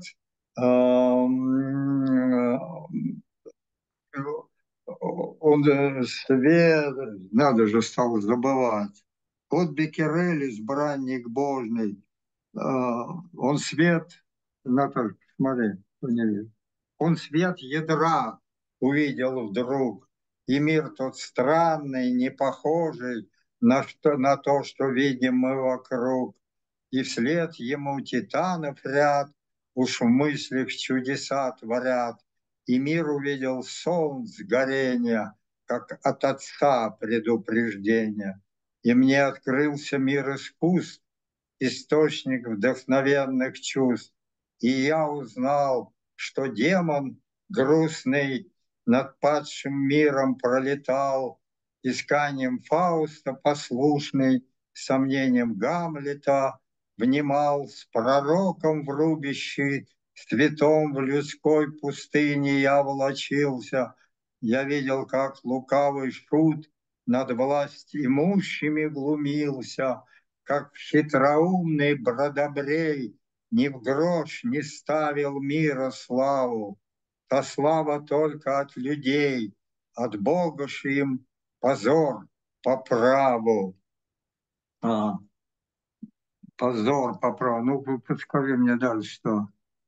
[SPEAKER 2] он свет, надо же стал забывать. Вот Беккерель, избранник Божий, он свет, Наталья, смотри, не вижу. Он свет ядра увидел вдруг, и мир тот странный, не похожий на, что, на то, что видим мы вокруг. И вслед ему титанов ряд уж в мыслях чудеса творят. И мир увидел солнц горения, как от отца предупреждение. И мне открылся мир искусств, источник вдохновенных чувств. И я узнал, что демон грустный над падшим миром пролетал, исканием Фауста послушный, сомнением Гамлета внимал, с пророком в рубище, святом в людской пустыне я волочился. Я видел, как лукавый шут над власть имущими глумился, как хитроумный бродобрей ни в грош не ставил мира славу. Та слава только от людей, от Бога ж им позор по праву. А, позор по праву. Ну, подскажи мне дальше, что.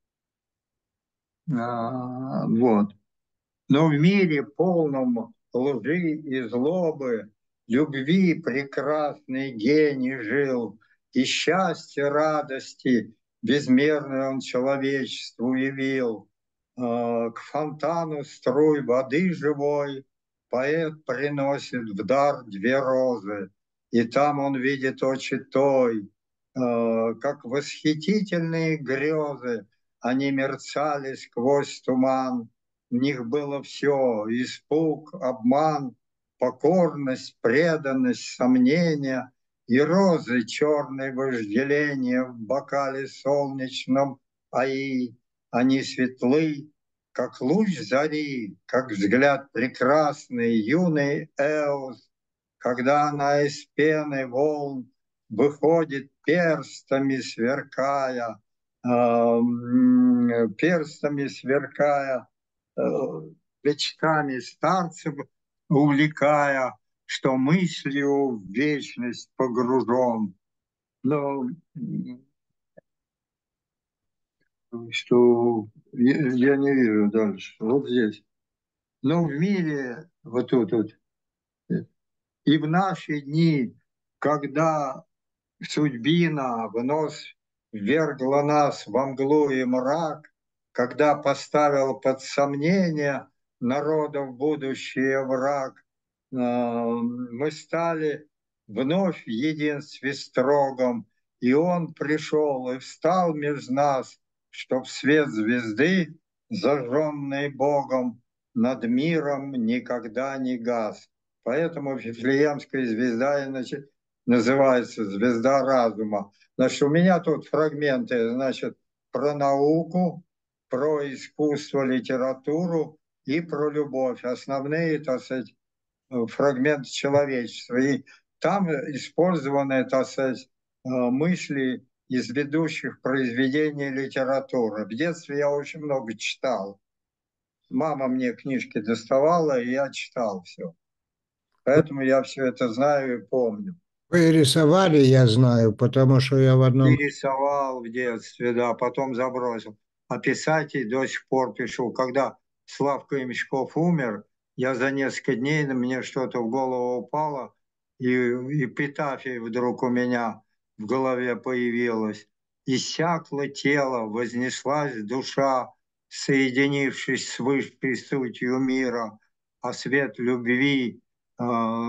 [SPEAKER 2] А, вот. Но в мире полном лжи и злобы, любви прекрасный гений жил, и счастья, радости безмерное он человечеству явил. К фонтану струй воды живой поэт приносит в дар две розы, и там он видит очи той, как восхитительные грезы, они мерцали сквозь туман. В них было все: испуг, обман, покорность, преданность, сомнение и розы черной вожделения в бокале солнечном, аи. Они светлы, как луч зари, как взгляд прекрасный юный Эос, когда она из пены волн выходит перстами сверкая, перстами сверкая, мечтами старцев увлекая, что мыслью в вечность погружен. Но что я, я не вижу дальше. Вот здесь. Но в мире, вот тут вот, и в наши дни, когда судьбина вновь ввергла нас во мглу и мрак, когда поставил под сомнение народов будущее враг, мы стали вновь в единстве строгом, и он пришел и встал между нас, чтоб свет звезды, зажженный Богом, над миром никогда не гас. Поэтому Вифлеемская звезда иначе называется «Звезда разума». Значит, у меня тут фрагменты, значит, про науку, про искусство, литературу и про любовь. Основные, так сказать, фрагменты человечества. И там использованы, так сказать, мысли из ведущих произведений литературы. В детстве я очень много читал. Мама мне книжки доставала, и я читал все. Поэтому я все это знаю и помню.
[SPEAKER 1] Вы рисовали, я знаю, потому что я в одном...
[SPEAKER 2] И рисовал в детстве, да, потом забросил. А писать и до сих пор пишу. Когда Славка Ямщиков умер, я за несколько дней, мне что-то в голову упало, и эпитафия вдруг у меня в голове появилась. Иссякло тело, вознеслась душа, соединившись с высшей сутью мира, а свет любви, э,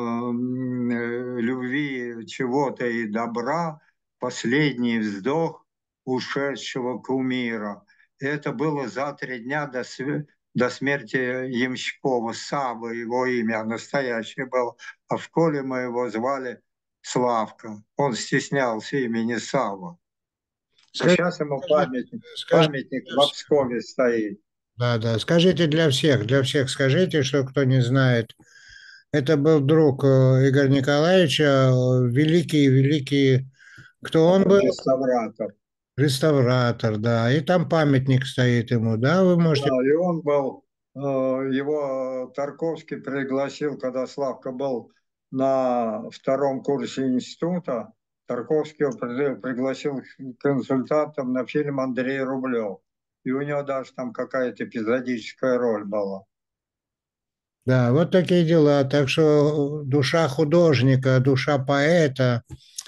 [SPEAKER 2] любви чего-то и добра, последний вздох ушедшего кумира. Это было за три дня до, до смерти Ямщикова. Сава его имя настоящее было. А в школе мы его звали Славка. Он стеснялся имени Сава. А сейчас ему памятник, скажите, памятник в Обскове стоит.
[SPEAKER 1] Да, да. Скажите для всех, для всех скажите, что кто не знает. Это был друг Игоря Николаевича, великий, великий, кто он был?
[SPEAKER 2] Реставратор.
[SPEAKER 1] Реставратор, да. И там памятник стоит ему, да, вы можете...
[SPEAKER 2] Да, и он был, его Тарковский пригласил, когда Славка был на втором курсе института, Тарковский его пригласил консультантом на фильм Андрей Рублев. И у него даже там какая-то эпизодическая роль была.
[SPEAKER 1] Да, вот такие дела. Так что душа художника, душа поэта,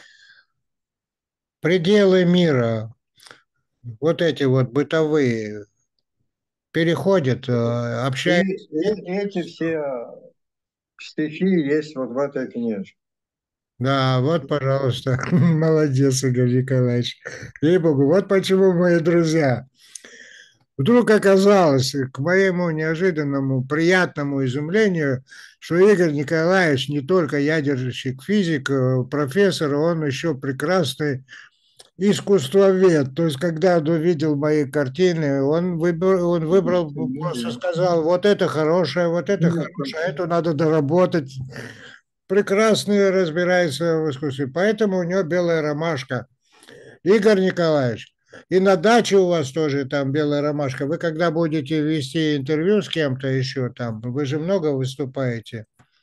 [SPEAKER 1] пределы мира, вот эти вот бытовые, переходят, общаются.
[SPEAKER 2] И, и эти все стихи есть вот в этой книжке.
[SPEAKER 1] Да, вот, пожалуйста, молодец, Игорь Николаевич. Ей-богу, вот почему, мои друзья, вдруг оказалось, к моему неожиданному, приятному изумлению, что Игорь Николаевич не только ядерщик, физик, э, профессор, он еще прекрасный искусствовед. То есть, когда он увидел мои картины, он выбрал, он выбрал, просто сказал, вот это хорошее, вот это хорошее, а это надо доработать. Прекрасно разбирается в искусстве, поэтому у него белая ромашка. Игорь Николаевич, и на даче у вас тоже там белая ромашка. Вы когда будете вести интервью с кем-то еще там, вы же много выступаете.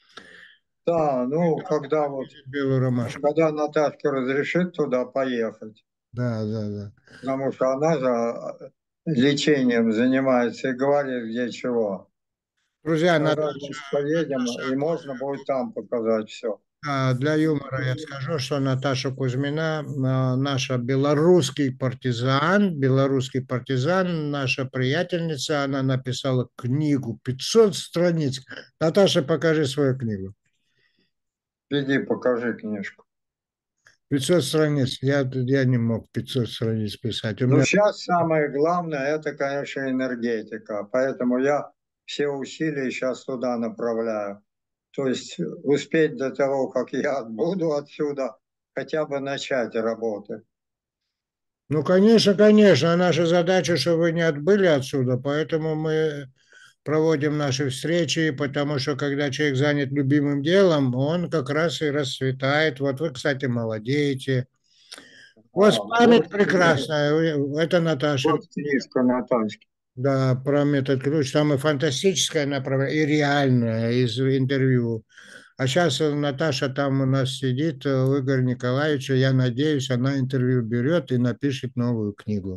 [SPEAKER 2] Да, ну, когда вот,
[SPEAKER 1] Белую ромашку.
[SPEAKER 2] когда Наташка разрешит туда поехать,
[SPEAKER 1] Да, да, да.
[SPEAKER 2] потому что она же э, лечением занимается и говорит, где чего.
[SPEAKER 1] Друзья,
[SPEAKER 2] Тогда
[SPEAKER 1] Наташа,
[SPEAKER 2] мы поедем, и можно будет там показать все.
[SPEAKER 1] а, для юмора я скажу, что Наташа Кузьмина, а, наша белорусский партизан, белорусский партизан, наша приятельница, она написала книгу, пятьсот страниц. Наташа, покажи свою книгу.
[SPEAKER 2] Иди, покажи книжку.
[SPEAKER 1] пятьсот страниц. Я, я не мог пятьсот страниц писать. У
[SPEAKER 2] Ну,
[SPEAKER 1] меня...
[SPEAKER 2] сейчас самое главное, это, конечно, энергетика. Поэтому я все усилия сейчас туда направляю. То есть успеть до того, как я отбуду отсюда, хотя бы начать работы.
[SPEAKER 1] Ну, конечно, конечно. А наша задача, чтобы вы не отбыли отсюда, поэтому мы проводим наши встречи, потому что когда человек занят любимым делом, он как раз и расцветает. Вот вы, кстати, молодеете. У вас
[SPEAKER 2] А,
[SPEAKER 1] память
[SPEAKER 2] вот,
[SPEAKER 1] прекрасная. Это Наташа.
[SPEAKER 2] вот книжка Наташки.
[SPEAKER 1] Да, про метод ключ. Там и фантастическое направление, и реальное из интервью. А сейчас Наташа там у нас сидит, э, у Игоря Николаевича. Я надеюсь, она интервью берет и напишет новую книгу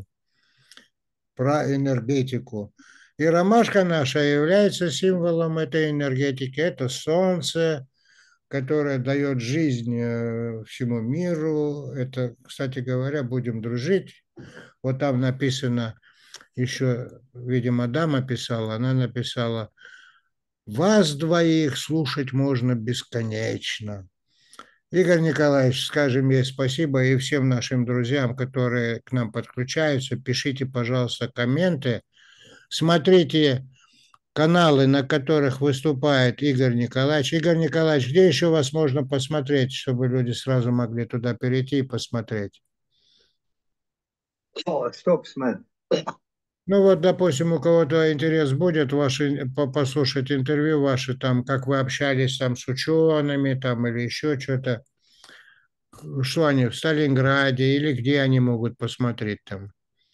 [SPEAKER 1] про энергетику. И ромашка наша является символом этой энергетики. Это солнце, которое дает жизнь э, всему миру. Это, кстати говоря, будем дружить. Вот там написано, еще, видимо, дама писала, она написала, вас двоих слушать можно бесконечно. Игорь Николаевич, скажем ей спасибо и всем нашим друзьям, которые к нам подключаются. Пишите, пожалуйста, комменты. Смотрите каналы, на которых выступает Игорь Николаевич. Игорь Николаевич, где еще вас можно посмотреть, чтобы люди сразу могли туда перейти и посмотреть?
[SPEAKER 2] О, что посмотреть?
[SPEAKER 1] Ну вот, допустим, у кого-то интерес будет ваши, по- послушать интервью ваши, там, как вы общались там с учеными, там, или еще что-то. Что они в Сталинграде или где они могут посмотреть там?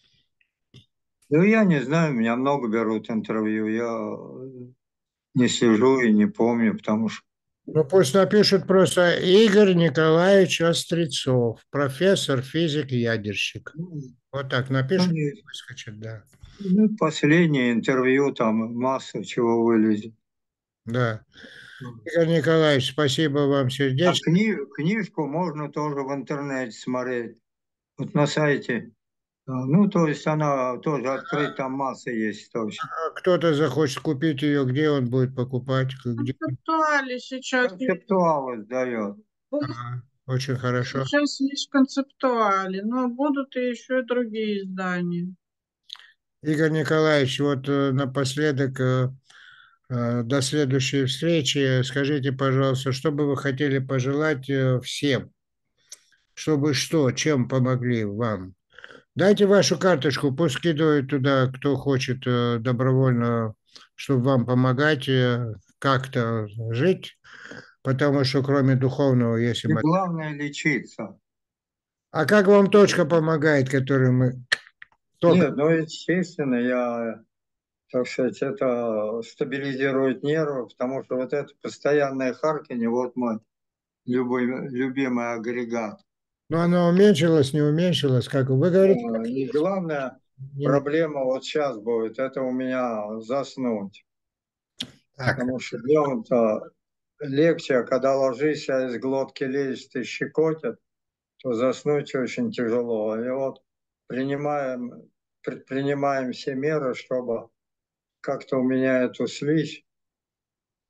[SPEAKER 2] Ну, я не знаю, меня много берут интервью. Я не сижу и не помню, потому что...
[SPEAKER 1] Ну пусть напишут просто Игорь Николаевич Острецов, профессор, физик, ядерщик.
[SPEAKER 2] Ну,
[SPEAKER 1] Вот так напишут,
[SPEAKER 2] конечно.
[SPEAKER 1] выскочит, да.
[SPEAKER 2] Ну, последнее интервью, там масса чего вылезет.
[SPEAKER 1] Да. Игорь Николаевич, спасибо вам
[SPEAKER 2] А
[SPEAKER 1] сердечно.
[SPEAKER 2] кни книжку можно тоже в интернете смотреть. Вот на сайте. А, ну, то есть она тоже открыта, там масса есть точно.
[SPEAKER 1] А кто-то захочет купить ее, где он будет покупать? Где?
[SPEAKER 3] Концептуали сейчас.
[SPEAKER 2] Концептуалы сдает.
[SPEAKER 1] Ага, очень хорошо.
[SPEAKER 3] Сейчас есть концептуали, но будут и еще другие издания.
[SPEAKER 1] Игорь Николаевич, вот э, напоследок, э, э, до следующей встречи, скажите, пожалуйста, что бы вы хотели пожелать э, всем? Чтобы что, чем помогли вам? Дайте вашу карточку, пусть скидывают туда, кто хочет э, добровольно, чтобы вам помогать э, как-то жить, потому что кроме духовного есть и
[SPEAKER 2] И
[SPEAKER 1] мат-
[SPEAKER 2] главное лечиться.
[SPEAKER 1] А как вам точка помогает, которую мы... Ток.
[SPEAKER 2] Нет, ну, естественно, я, так сказать, это стабилизирует нервы, потому что вот это постоянное харканье, вот мой любой, любимый агрегат.
[SPEAKER 1] Но оно уменьшилось, не уменьшилось, как вы говорите, как
[SPEAKER 2] Да, и
[SPEAKER 1] есть.
[SPEAKER 2] главная
[SPEAKER 1] Не- не-
[SPEAKER 2] проблема вот сейчас будет, это у меня заснуть.
[SPEAKER 1] Так,
[SPEAKER 2] Потому что днем-то легче, а когда ложишься, из глотки лезет и щекотит, то заснуть очень тяжело. И вот принимаем, предпринимаем все меры, чтобы как-то у меня эту слизь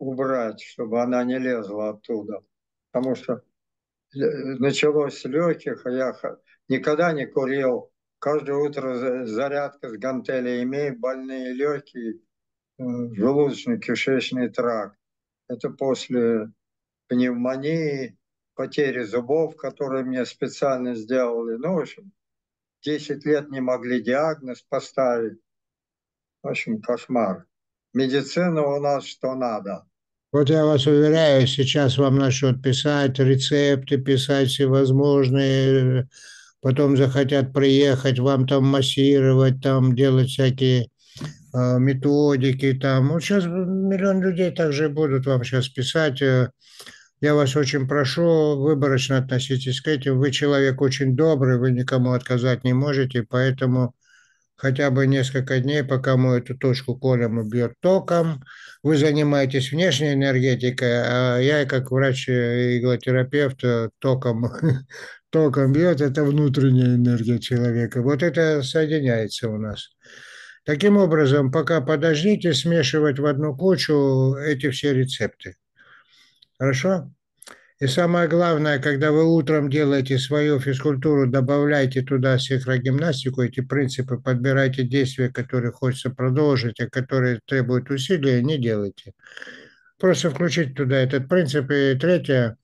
[SPEAKER 2] убрать, чтобы она не лезла оттуда. Потому что началось с легких, а я никогда не курил. Каждое утро зарядка с гантелей, имею больные легкие, желудочно-кишечный тракт. Это после пневмонии, потери зубов, которые мне специально сделали. Ну, в общем, десять лет не могли диагноз поставить. В общем, кошмар. Медицина у нас что надо.
[SPEAKER 1] Вот я вас уверяю, сейчас вам начнут писать рецепты, писать всевозможные, потом захотят приехать, вам там массировать, там делать всякие э, методики, там. Вот сейчас миллион людей также будут вам сейчас писать. э, Я вас очень прошу, выборочно относитесь к этим. Вы человек очень добрый, вы никому отказать не можете, поэтому хотя бы несколько дней, пока мы эту точку колем и бьет током. Вы занимаетесь внешней энергетикой, а я, как врач и иглотерапевт, э, током, током бьет, это внутренняя энергия человека. Вот это соединяется у нас. Таким образом, пока подождите смешивать в одну кучу эти все рецепты. Хорошо? И самое главное, когда вы утром делаете свою физкультуру, добавляйте туда синхрогимнастику, эти принципы, подбирайте действия, которые хочется продолжить, а которые требуют усилия, не делайте. Просто включите туда этот принцип. И третье,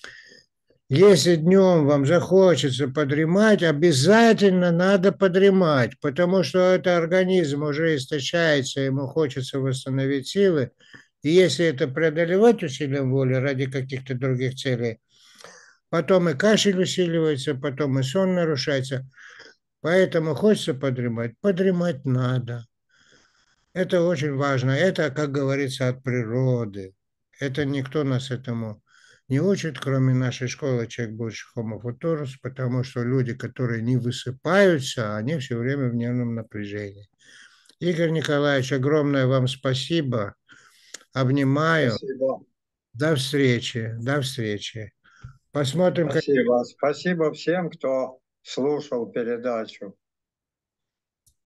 [SPEAKER 1] если днем вам захочется подремать, обязательно надо подремать, потому что это организм уже истощается, ему хочется восстановить силы. И если это преодолевать усилием воли ради каких-то других целей, потом и кашель усиливается, потом и сон нарушается. Поэтому хочется подремать. Подремать надо. Это очень важно. Это, как говорится, от природы. Это никто нас этому не учит, кроме нашей школы «Человек будущих Homo Futurus», потому что люди, которые не высыпаются, они все время в нервном напряжении. Игорь Николаевич, огромное вам спасибо. Обнимаю.
[SPEAKER 2] Спасибо.
[SPEAKER 1] До встречи. До встречи. Посмотрим, как...
[SPEAKER 2] Спасибо. Спасибо всем, кто слушал передачу.